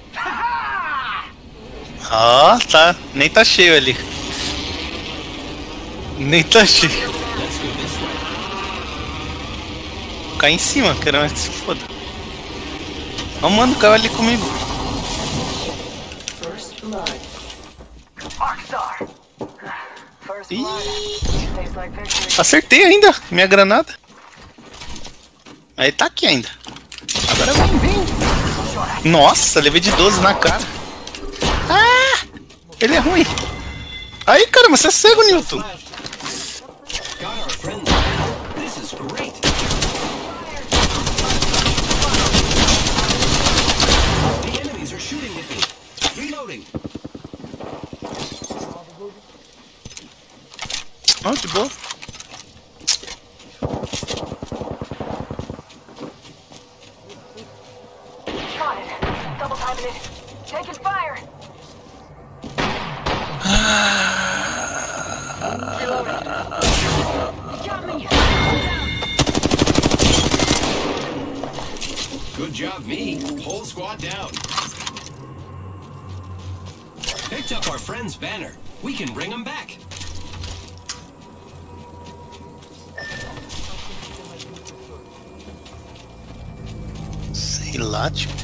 Ó, tá. Nem tá cheio ali. Nem tá cheio. Let's go this way. Cai em cima, quero mais que se foda. Ó, mano, caiu ali comigo. First Arcstar. First Ih, blood. Tastes like victory. acertei ainda minha granada. Aí tá aqui ainda. Agora vem. Nossa, levei de 12 na cara. Ah! Ele é ruim. Aí, caramba, você é cego, Newton. Got our friends. This is great. The enemies are shooting at me. Reloading. Oh, de boa. Spotted. Double timing it. Taking fire. Good job, me. Whole squad down. Picked up our friend's banner. We can bring him back. Sei lá, tipo.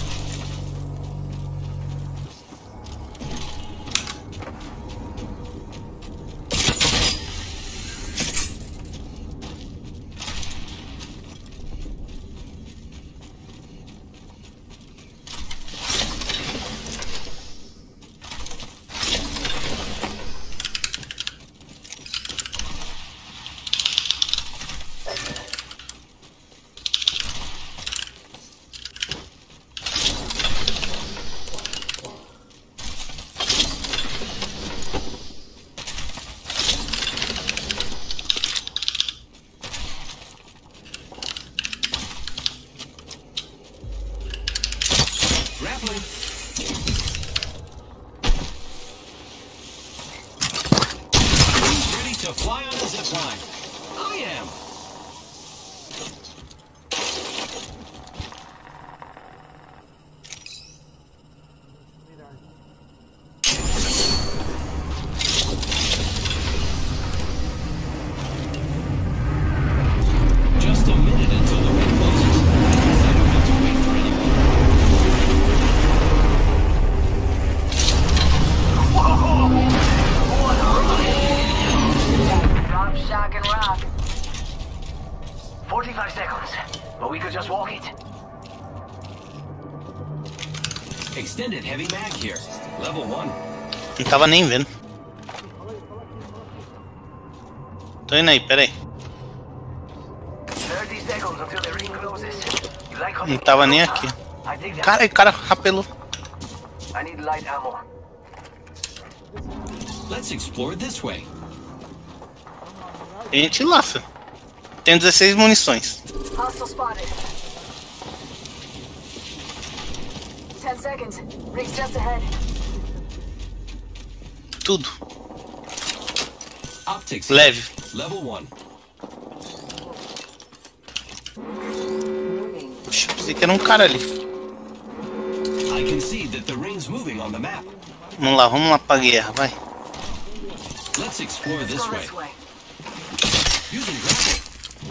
Grappling. Who's ready to fly on a zipline? I am. Just a minute until the ring closes. I don't have to wait for anyone. Drop, shock, and rock. 45 seconds. But we could just walk it. Extended heavy mag here. Level 1. Não tava nem vendo. Tô indo aí, peraí. 30 seconds until the ring closes. You like Não tava nem aqui. I think that. Cara, o cara rapelou. I need light ammo. Let's explore this way. Tem gente lá, filho. Tenho 16 munições. Hostile spotted. 10 seconds. Ring's just ahead. Tudo. Optics. Leve. Level 1. Puxa, pensei que era um cara ali. I can see that the ring's moving on the map. Vamos lá pra guerra, vai. Let's explore this Go way. this way. Using grapple.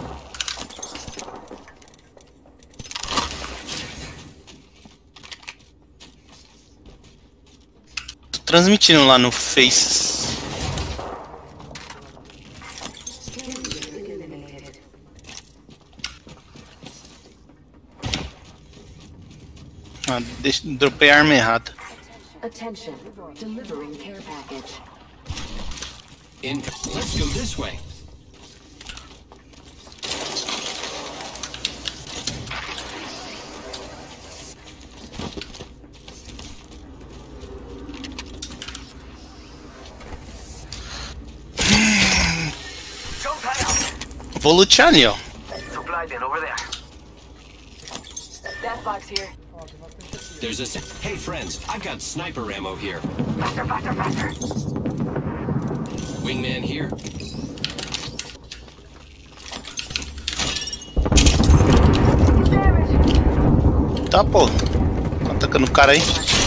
Tô transmitindo lá no Faces. Ah, dropei a arma errada. Attention. Delivering care package. Let's go this way. Jump pad out. Vou lutear ali, ó. Supply bin over there. Death box here. There's a. Hey friends, I've got sniper ammo here. Faster, faster, faster. Wingman here. Tá, pô. Tá atacando o cara aí.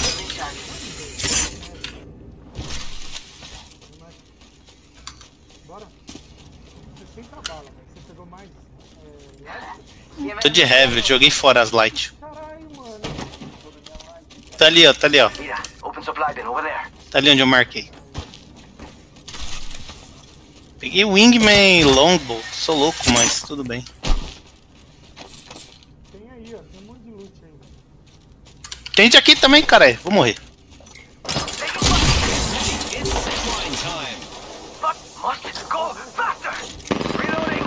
Bora. 60 bala, velho. Você pegou mais. Light? Tô de heavy, joguei fora as light. Caralho, mano. Tá ali, ó, tá ali, ó. Mira, open supply bin over there. Tá ali onde eu marquei. Peguei o Wingman Longbow. Sou louco, mas tudo bem. Tem aí, ó. Tem um monte de loot aí. Tem gente aqui também, cara. Vou morrer. It's zipline time. But must go faster. Reloading.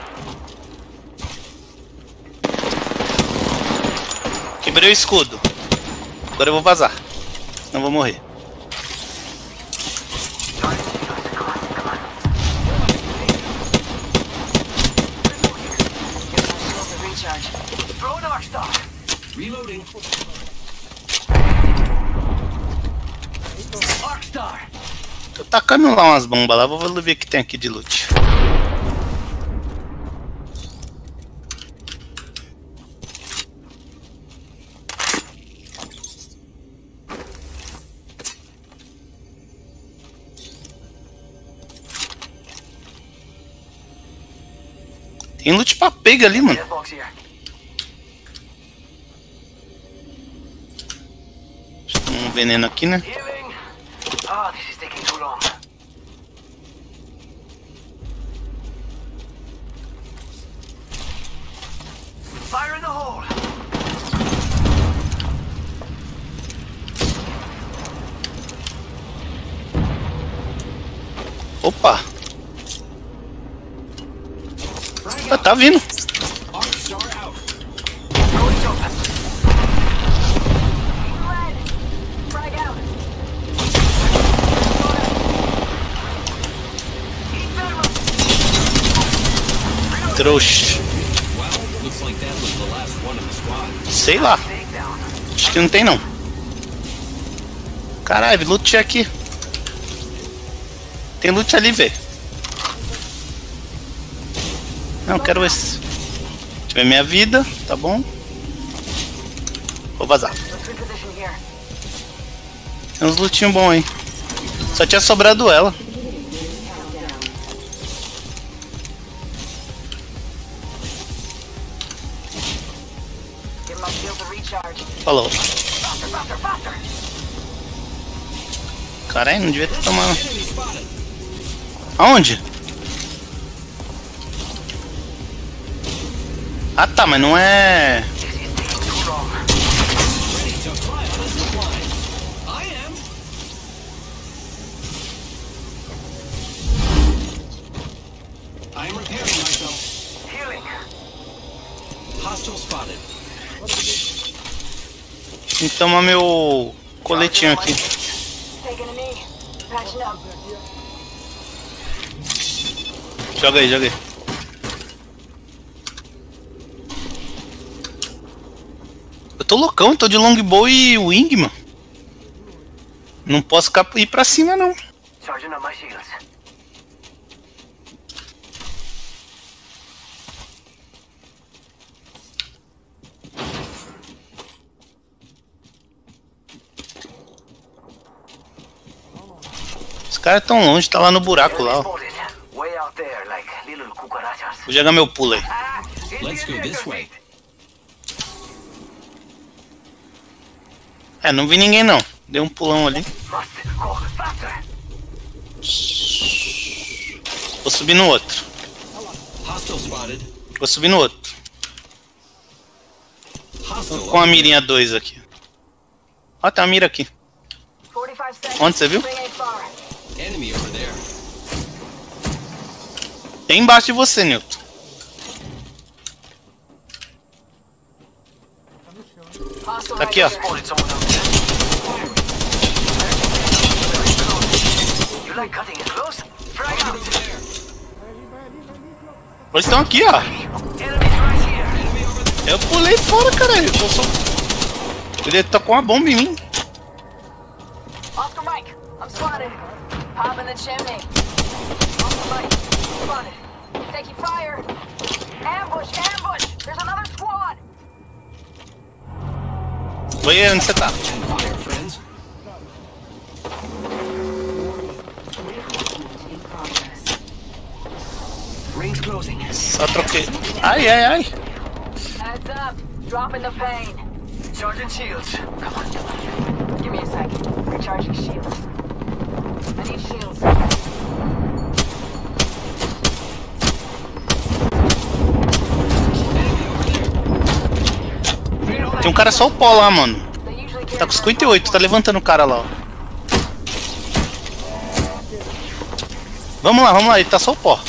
Quebrei o escudo. Agora eu vou vazar. Senão eu vou morrer. Throw an Arcstar. Reloading. Arcstar. Tô tacando lá umas bombas lá. Vou ver o que tem aqui de loot. Tem loot pra pega ali, mano. Deadbox here. Um veneno aqui, né? Healing. Ah, this is taking too long. Fire in the hole. Opa! Ah, tá vindo. Arcstar out. Throwing jump. Frag out. Trouxa. Well, looks like that was the last one in the squad. Sei lá. Acho que não tem não. Caralho, loot aqui. Tem loot ali, velho. Não, quero esse. Tiver minha vida, tá bom. Vou vazar. Let's reposition here. Tem uns lootinhos bons aí. Só tinha sobrado ela. Give my shield a recharge. Falou. Faster, faster, faster. Caralho, não devia ter tomado. Aonde? Ah tá, mas não é. Ready to fly on a zipline. I am. I'm repairing myself. Healing. Hostile spotted. Tem que tomar meu coletinho aqui. Taking a knee. Patching up. Joga aí, joga aí. Eu tô loucão, tô de longbow e wing, mano. Não posso ir pra cima, não. Charging on my shields. Os caras tão longe, tá lá no buraco lá, ó. Spotted. Way out there, like little cucarachas. Vou jogar meu pulo aí. Ah, Let's go this way. É, não vi ninguém não. Dei um pulão ali. Must go faster. Vou subir no outro. Hostile spotted. Vou subir no outro. Hostile. Tô com a mirinha 2 aqui. Ó, tem uma mira aqui. 45 seconds. Onde você viu? Ring ain't far. Enemy over there. Tem embaixo de você, Newton. Hostile Tá aqui, ó. Spotted someone out there. You like cutting it close? Frag out. Eles estão aqui, ó. Enemies right here. Eu pulei fora, caralho. Eu só... Ele tá com uma bomba em mim. Oscar Mike, I'm spotted. Pop in the chimney. Oscar Mike, spotted. Taking fire. Ambush, ambush. There's another squad. Foi aí onde você tá. Fire, friends. Ring's closing. Só troquei. Ai, ai, ai. Heads up. Dropping the pain. Charging shields. Come on. Give me a sec. Recharging shields. need shields. Tem um cara só o pó lá, mano. Tá com 58, tá levantando o cara lá, ó. Vamos lá, ele tá só o pó.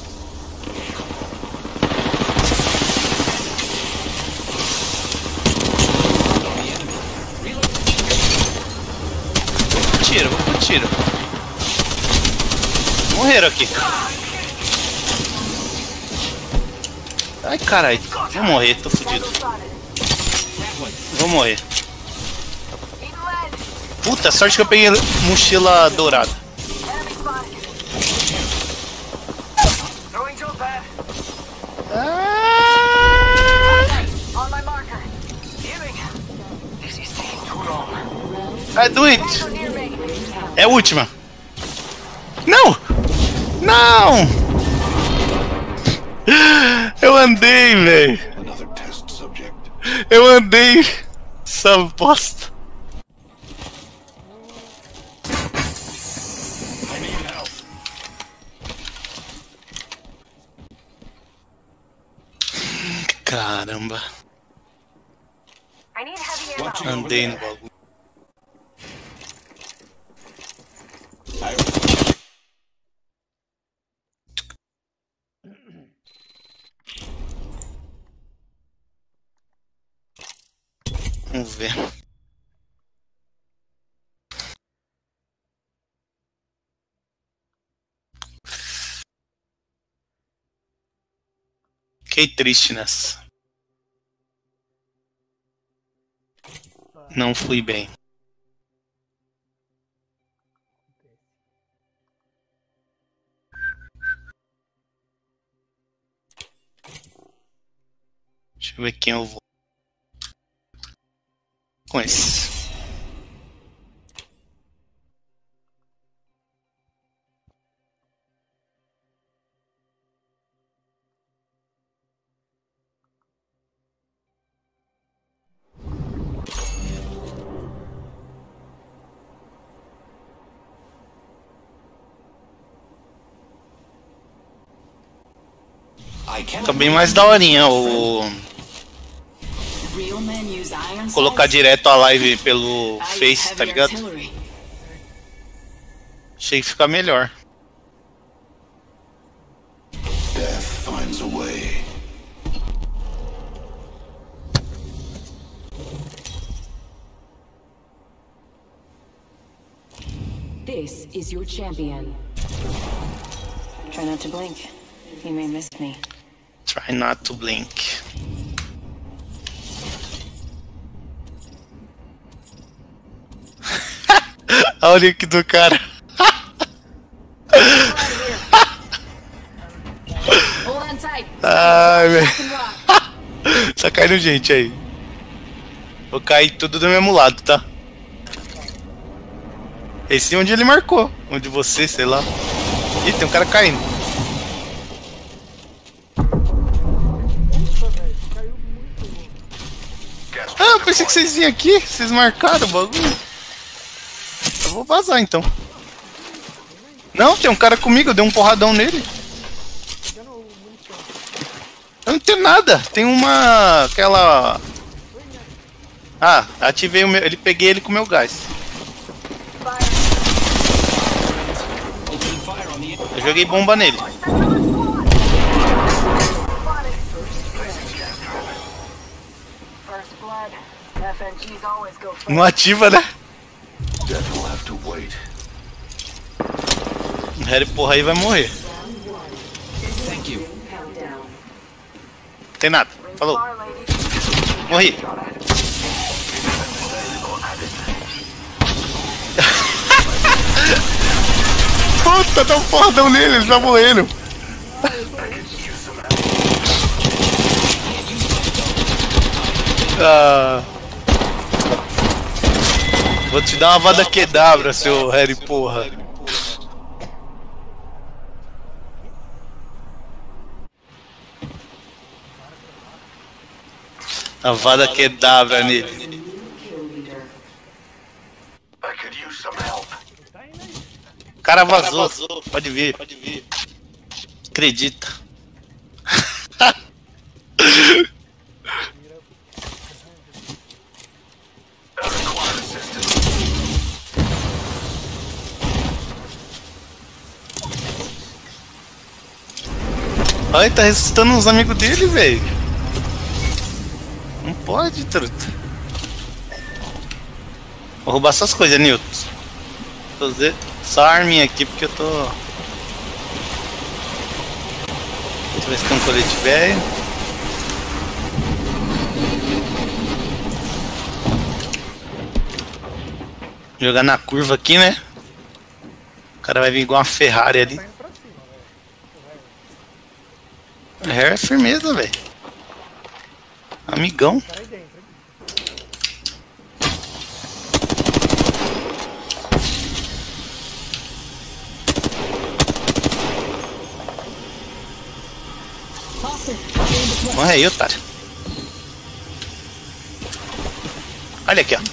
Vou pro tiro. Morreram aqui. Ai, caralho. Vou morrer, tô fudido. Vou morrer. Puta, sorte que eu peguei mochila dourada. I do it. É a última. Não! Não! Eu andei, velho. Eu andei. Essa bosta. Caramba. Andei no bagulho. Vamos ver. Fiquei triste nessa. Não fui bem. Deixa eu ver quem eu vou. Com esse. Fica bem mais daorinha o... Colocar direto a live pelo Face, tá ligado? Achei que fica melhor. Death finds a way. This is your champion. Try not to blink. You may miss me. Try not to blink. Olha o link do cara. Ai, velho. Tá caindo gente aí. Vou cair tudo do mesmo lado, tá? Esse é onde ele marcou. Onde você, sei lá. Ih, tem um cara caindo. Ah, eu pensei que vocês vinham aqui. Vocês marcaram o bagulho. Eu vou vazar então. Não, tem um cara comigo. Eu dei um porradão nele. Eu não tenho nada. Tem uma... Aquela... Ah, ativei o meu... Peguei ele com o meu gás. Eu joguei bomba nele. Não ativa, né? O Harry porra aí vai morrer. Tem nada. Falou. Morri. Puta, dá um porradão nele, ele tá morrendo. Ah. Vou te dar uma vada quedabra, seu Harry porra. A vada quedabra nele. cara vazou. Pode vir. Acredita. Ai, tá ressuscitando uns amigos dele, velho. Não pode, truta. Vou roubar suas coisas, Newton. Tô só a arminha aqui porque eu tô... Deixa eu ver se tem um colete velho. Jogar na curva aqui, né? O cara vai vir igual uma Ferrari ali. É firmeza, velho. Amigão. Morre aí, otário. Olha aqui, ó.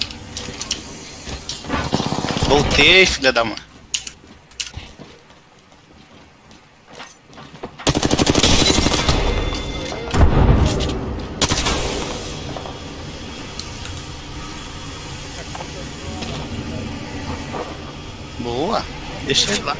Voltei, filha da mãe. Boa. Deixa ele lá.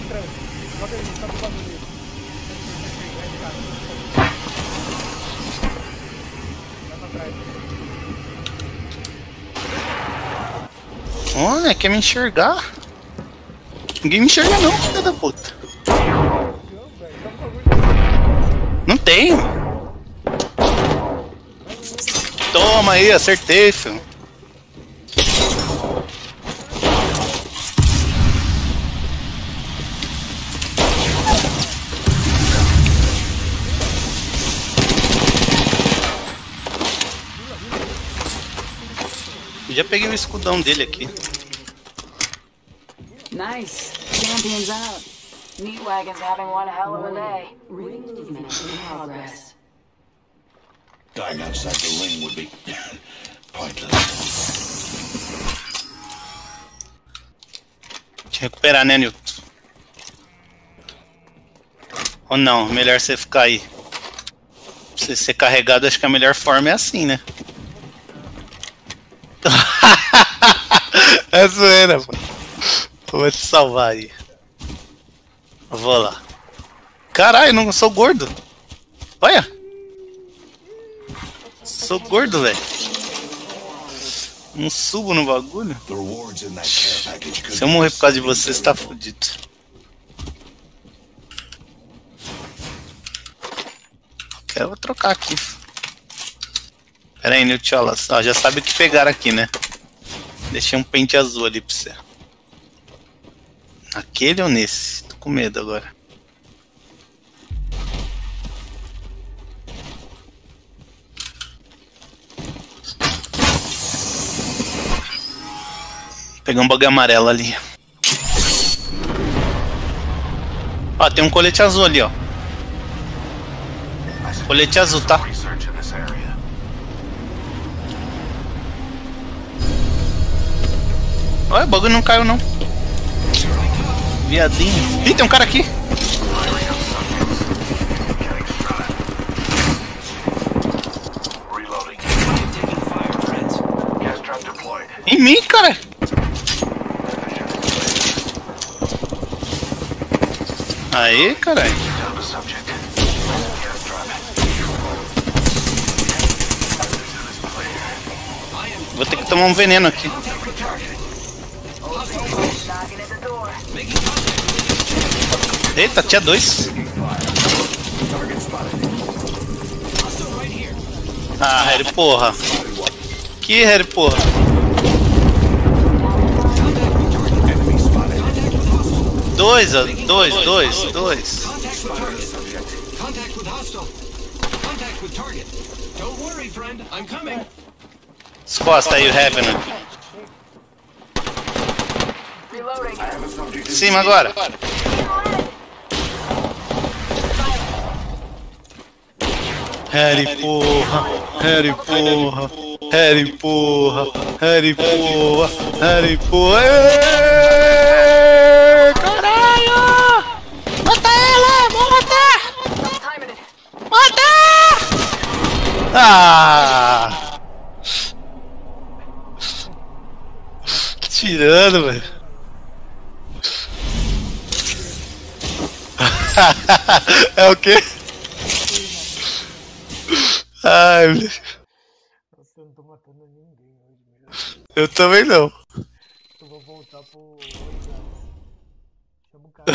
Olha, quer me enxergar? Ninguém me enxerga não, filha da puta. Não tenho. Toma aí, acertei, filho. Já peguei o escudão dele aqui. Nice. Champions out. Meat wagon's having one hell of a day. Dying outside the ring would be pointless. Deixa eu recuperar, né, Newton? Ou não, melhor você ficar aí. Pra você ser carregado, acho que a melhor forma é assim, né? É zoeira, pô. Vou te salvar aí. Vou lá. Caralho, não sou gordo. Olha. Sou gordo, velho. Não subo no bagulho. Se eu morrer por causa de você, você tá fudido. Eu vou trocar aqui. Pera aí, Newtiolas. Ó, já sabe o que pegaram aqui, né? Deixei um pente azul ali pra você. Aquele ou nesse? Tô com medo agora. Pegar um bagulho amarelo ali. Ó, tem um colete azul ali, ó. Colete azul, tá? Olha, o bagulho não caiu não. Viadinho. Ih, tem um cara aqui. Em mim, cara. Aí, caralho. Vou ter que tomar um veneno aqui. Eita, tinha dois. Ah, Harry, porra. Que Harry, porra. Dois. Escosta aí o Revenant. Em cima agora. Harry, porra. Harry, porra. Harry, porra. Harry, porra. Harry, porra. Caralho! Ah! Tirando, velho. É o quê? Ai, meu. Nossa, eu não tô matando ninguém hoje, meu. Eu também não. Eu vou voltar pro... Chama o cara.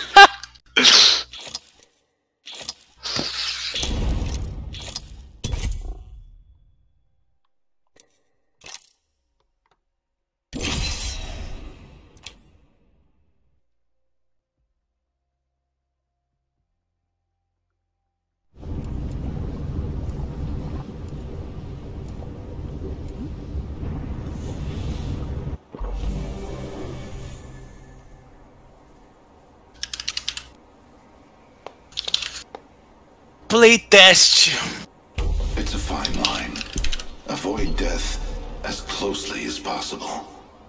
Playtest. It's a fine line. Avoid death as closely as possible.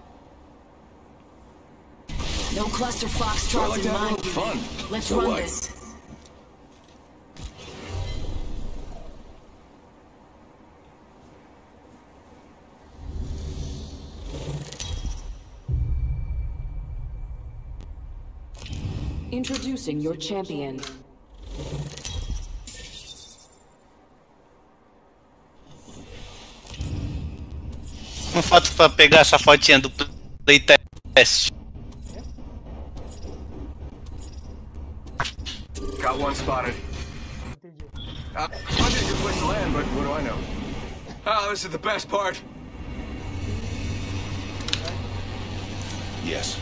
No cluster foxtrots I like to in have a mind. little fun. Let's So run what? this. Introducing your champion. Uma foto pra pegar essa fotinha do playtest. Got one spotted. Entendi. I did a good place to land, but what do I know? Oh, this is the best part. Yes.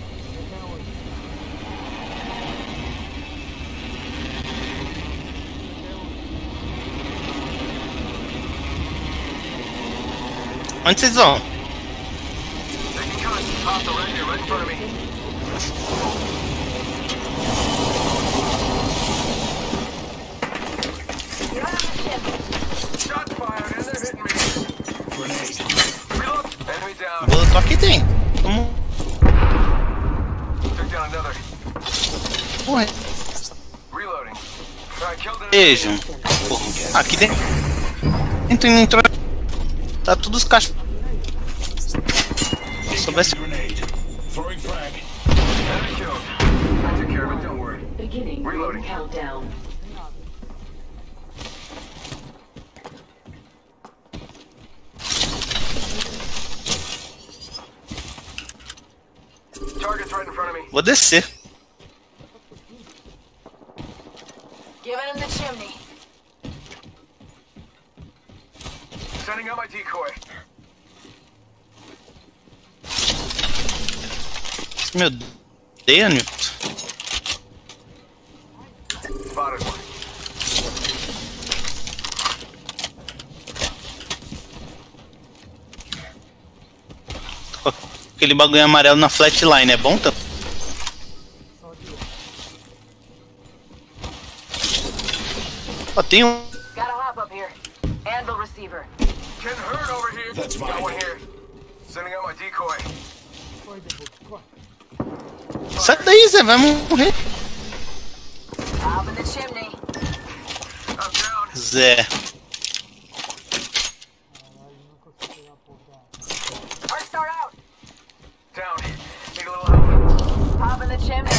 Onde vocês vão? Taking cuts. Off the right here, right in front of me. Shots fired, and they're hitting me. Grenade. Reload. Enemy down. Tô aqui dentro. Vamos Took down another. morrer. Reloading. Alright, killed an Beijo. Aqui dentro. Entrou. Tá tudo os cachorros. Se soubesse. Grenade. Throwing frag. enemy killed. I took care of it, don't worry. Beginning Reloading. countdown. Target's right in front of me. Vou descer. Giving him the chimney. Sending out my decoy. Meu Deus, Newton. Spotted one. Aquele bagulho amarelo na flatline é bom? Ó, tem um. Gotta hop up here. Anvil receiver. Getting hurt over here. That's Got mine. one here. Sending out my decoy. Corre, Debug, corre. Sai daí, Zé, vai morrer. Hop in the chimney. I'm down. Zé. Caralho, não consigo pegar a porra. Hard start out. Down. Need a little help. Hop in the chimney.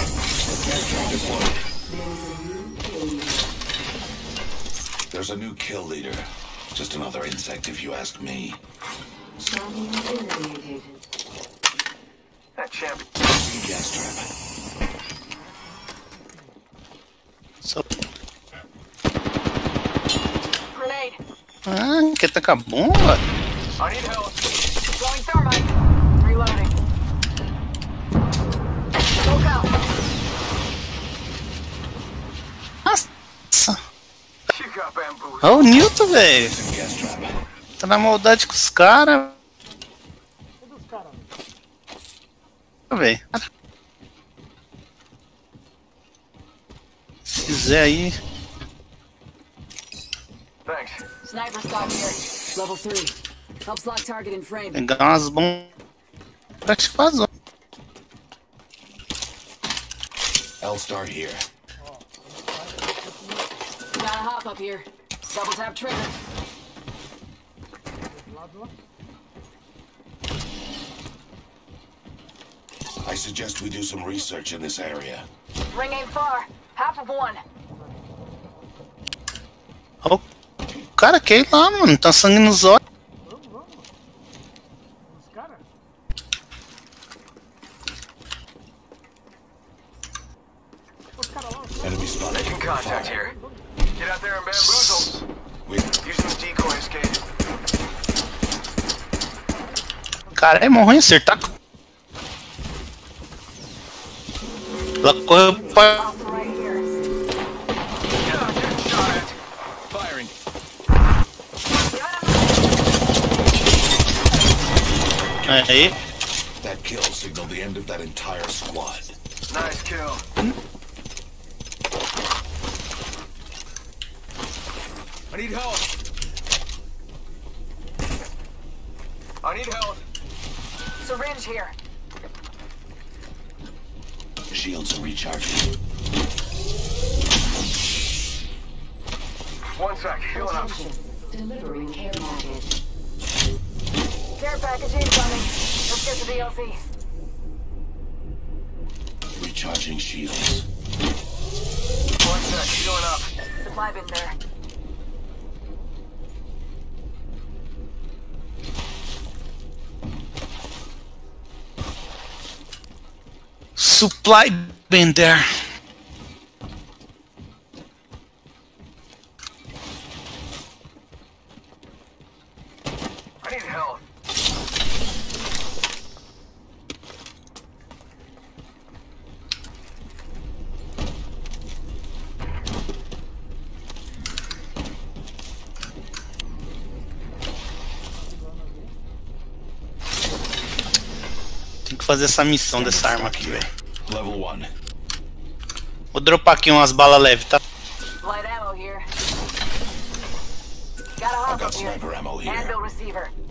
There's a new kill leader. Just another insect if you ask me. That champion. Gas trap. Só... Grenade. Ah, quer tacar bomba? I need help. Throwing thermite. Reloading. Look out. Nossa. You got bamboozled. Ó o Newton, velho. Gas trap. Tá na maldade com os caras. Cadê os caras? Velho. Se Zé aí. Thanks. Sniper scout here. Level 3. Helps lock target in frame. Pegar umas bombas. Acho que vazou. L-Star here. Gotta hop up here. Double tap trigger. lado lá. I suggest we do some research in this area. Ring ain't far. Half of one. Ó, o cara quer ir lá, mano. Tá sangue nos olhos. Vamos, vamos. Os caras. Os caras lá, os caras. Enemy spotted. Making contact here. Get out there and bamboozle. Using the decoy escape. Cara, é morro em acertar. Ela correu pra... Hostile right here. Yeah, getting shot at. Firing. Aí. That kill signaled the end of that entire squad. Nice kill. I need help. I need help. Syringe here. Shields are recharging. 1 sec. Healing up. Delivering care package. Care package incoming. Let's get to the LZ. Recharging shields. 1 sec. Healing up. Supply bin there. Supply bin there. I need help. Tem que fazer essa missão dessa arma aqui, velho. Level 1. Vou dropar aqui umas balas leves, tá? Light ammo here. Got a I've hop got up here. sniper ammo here. Anvil receiver.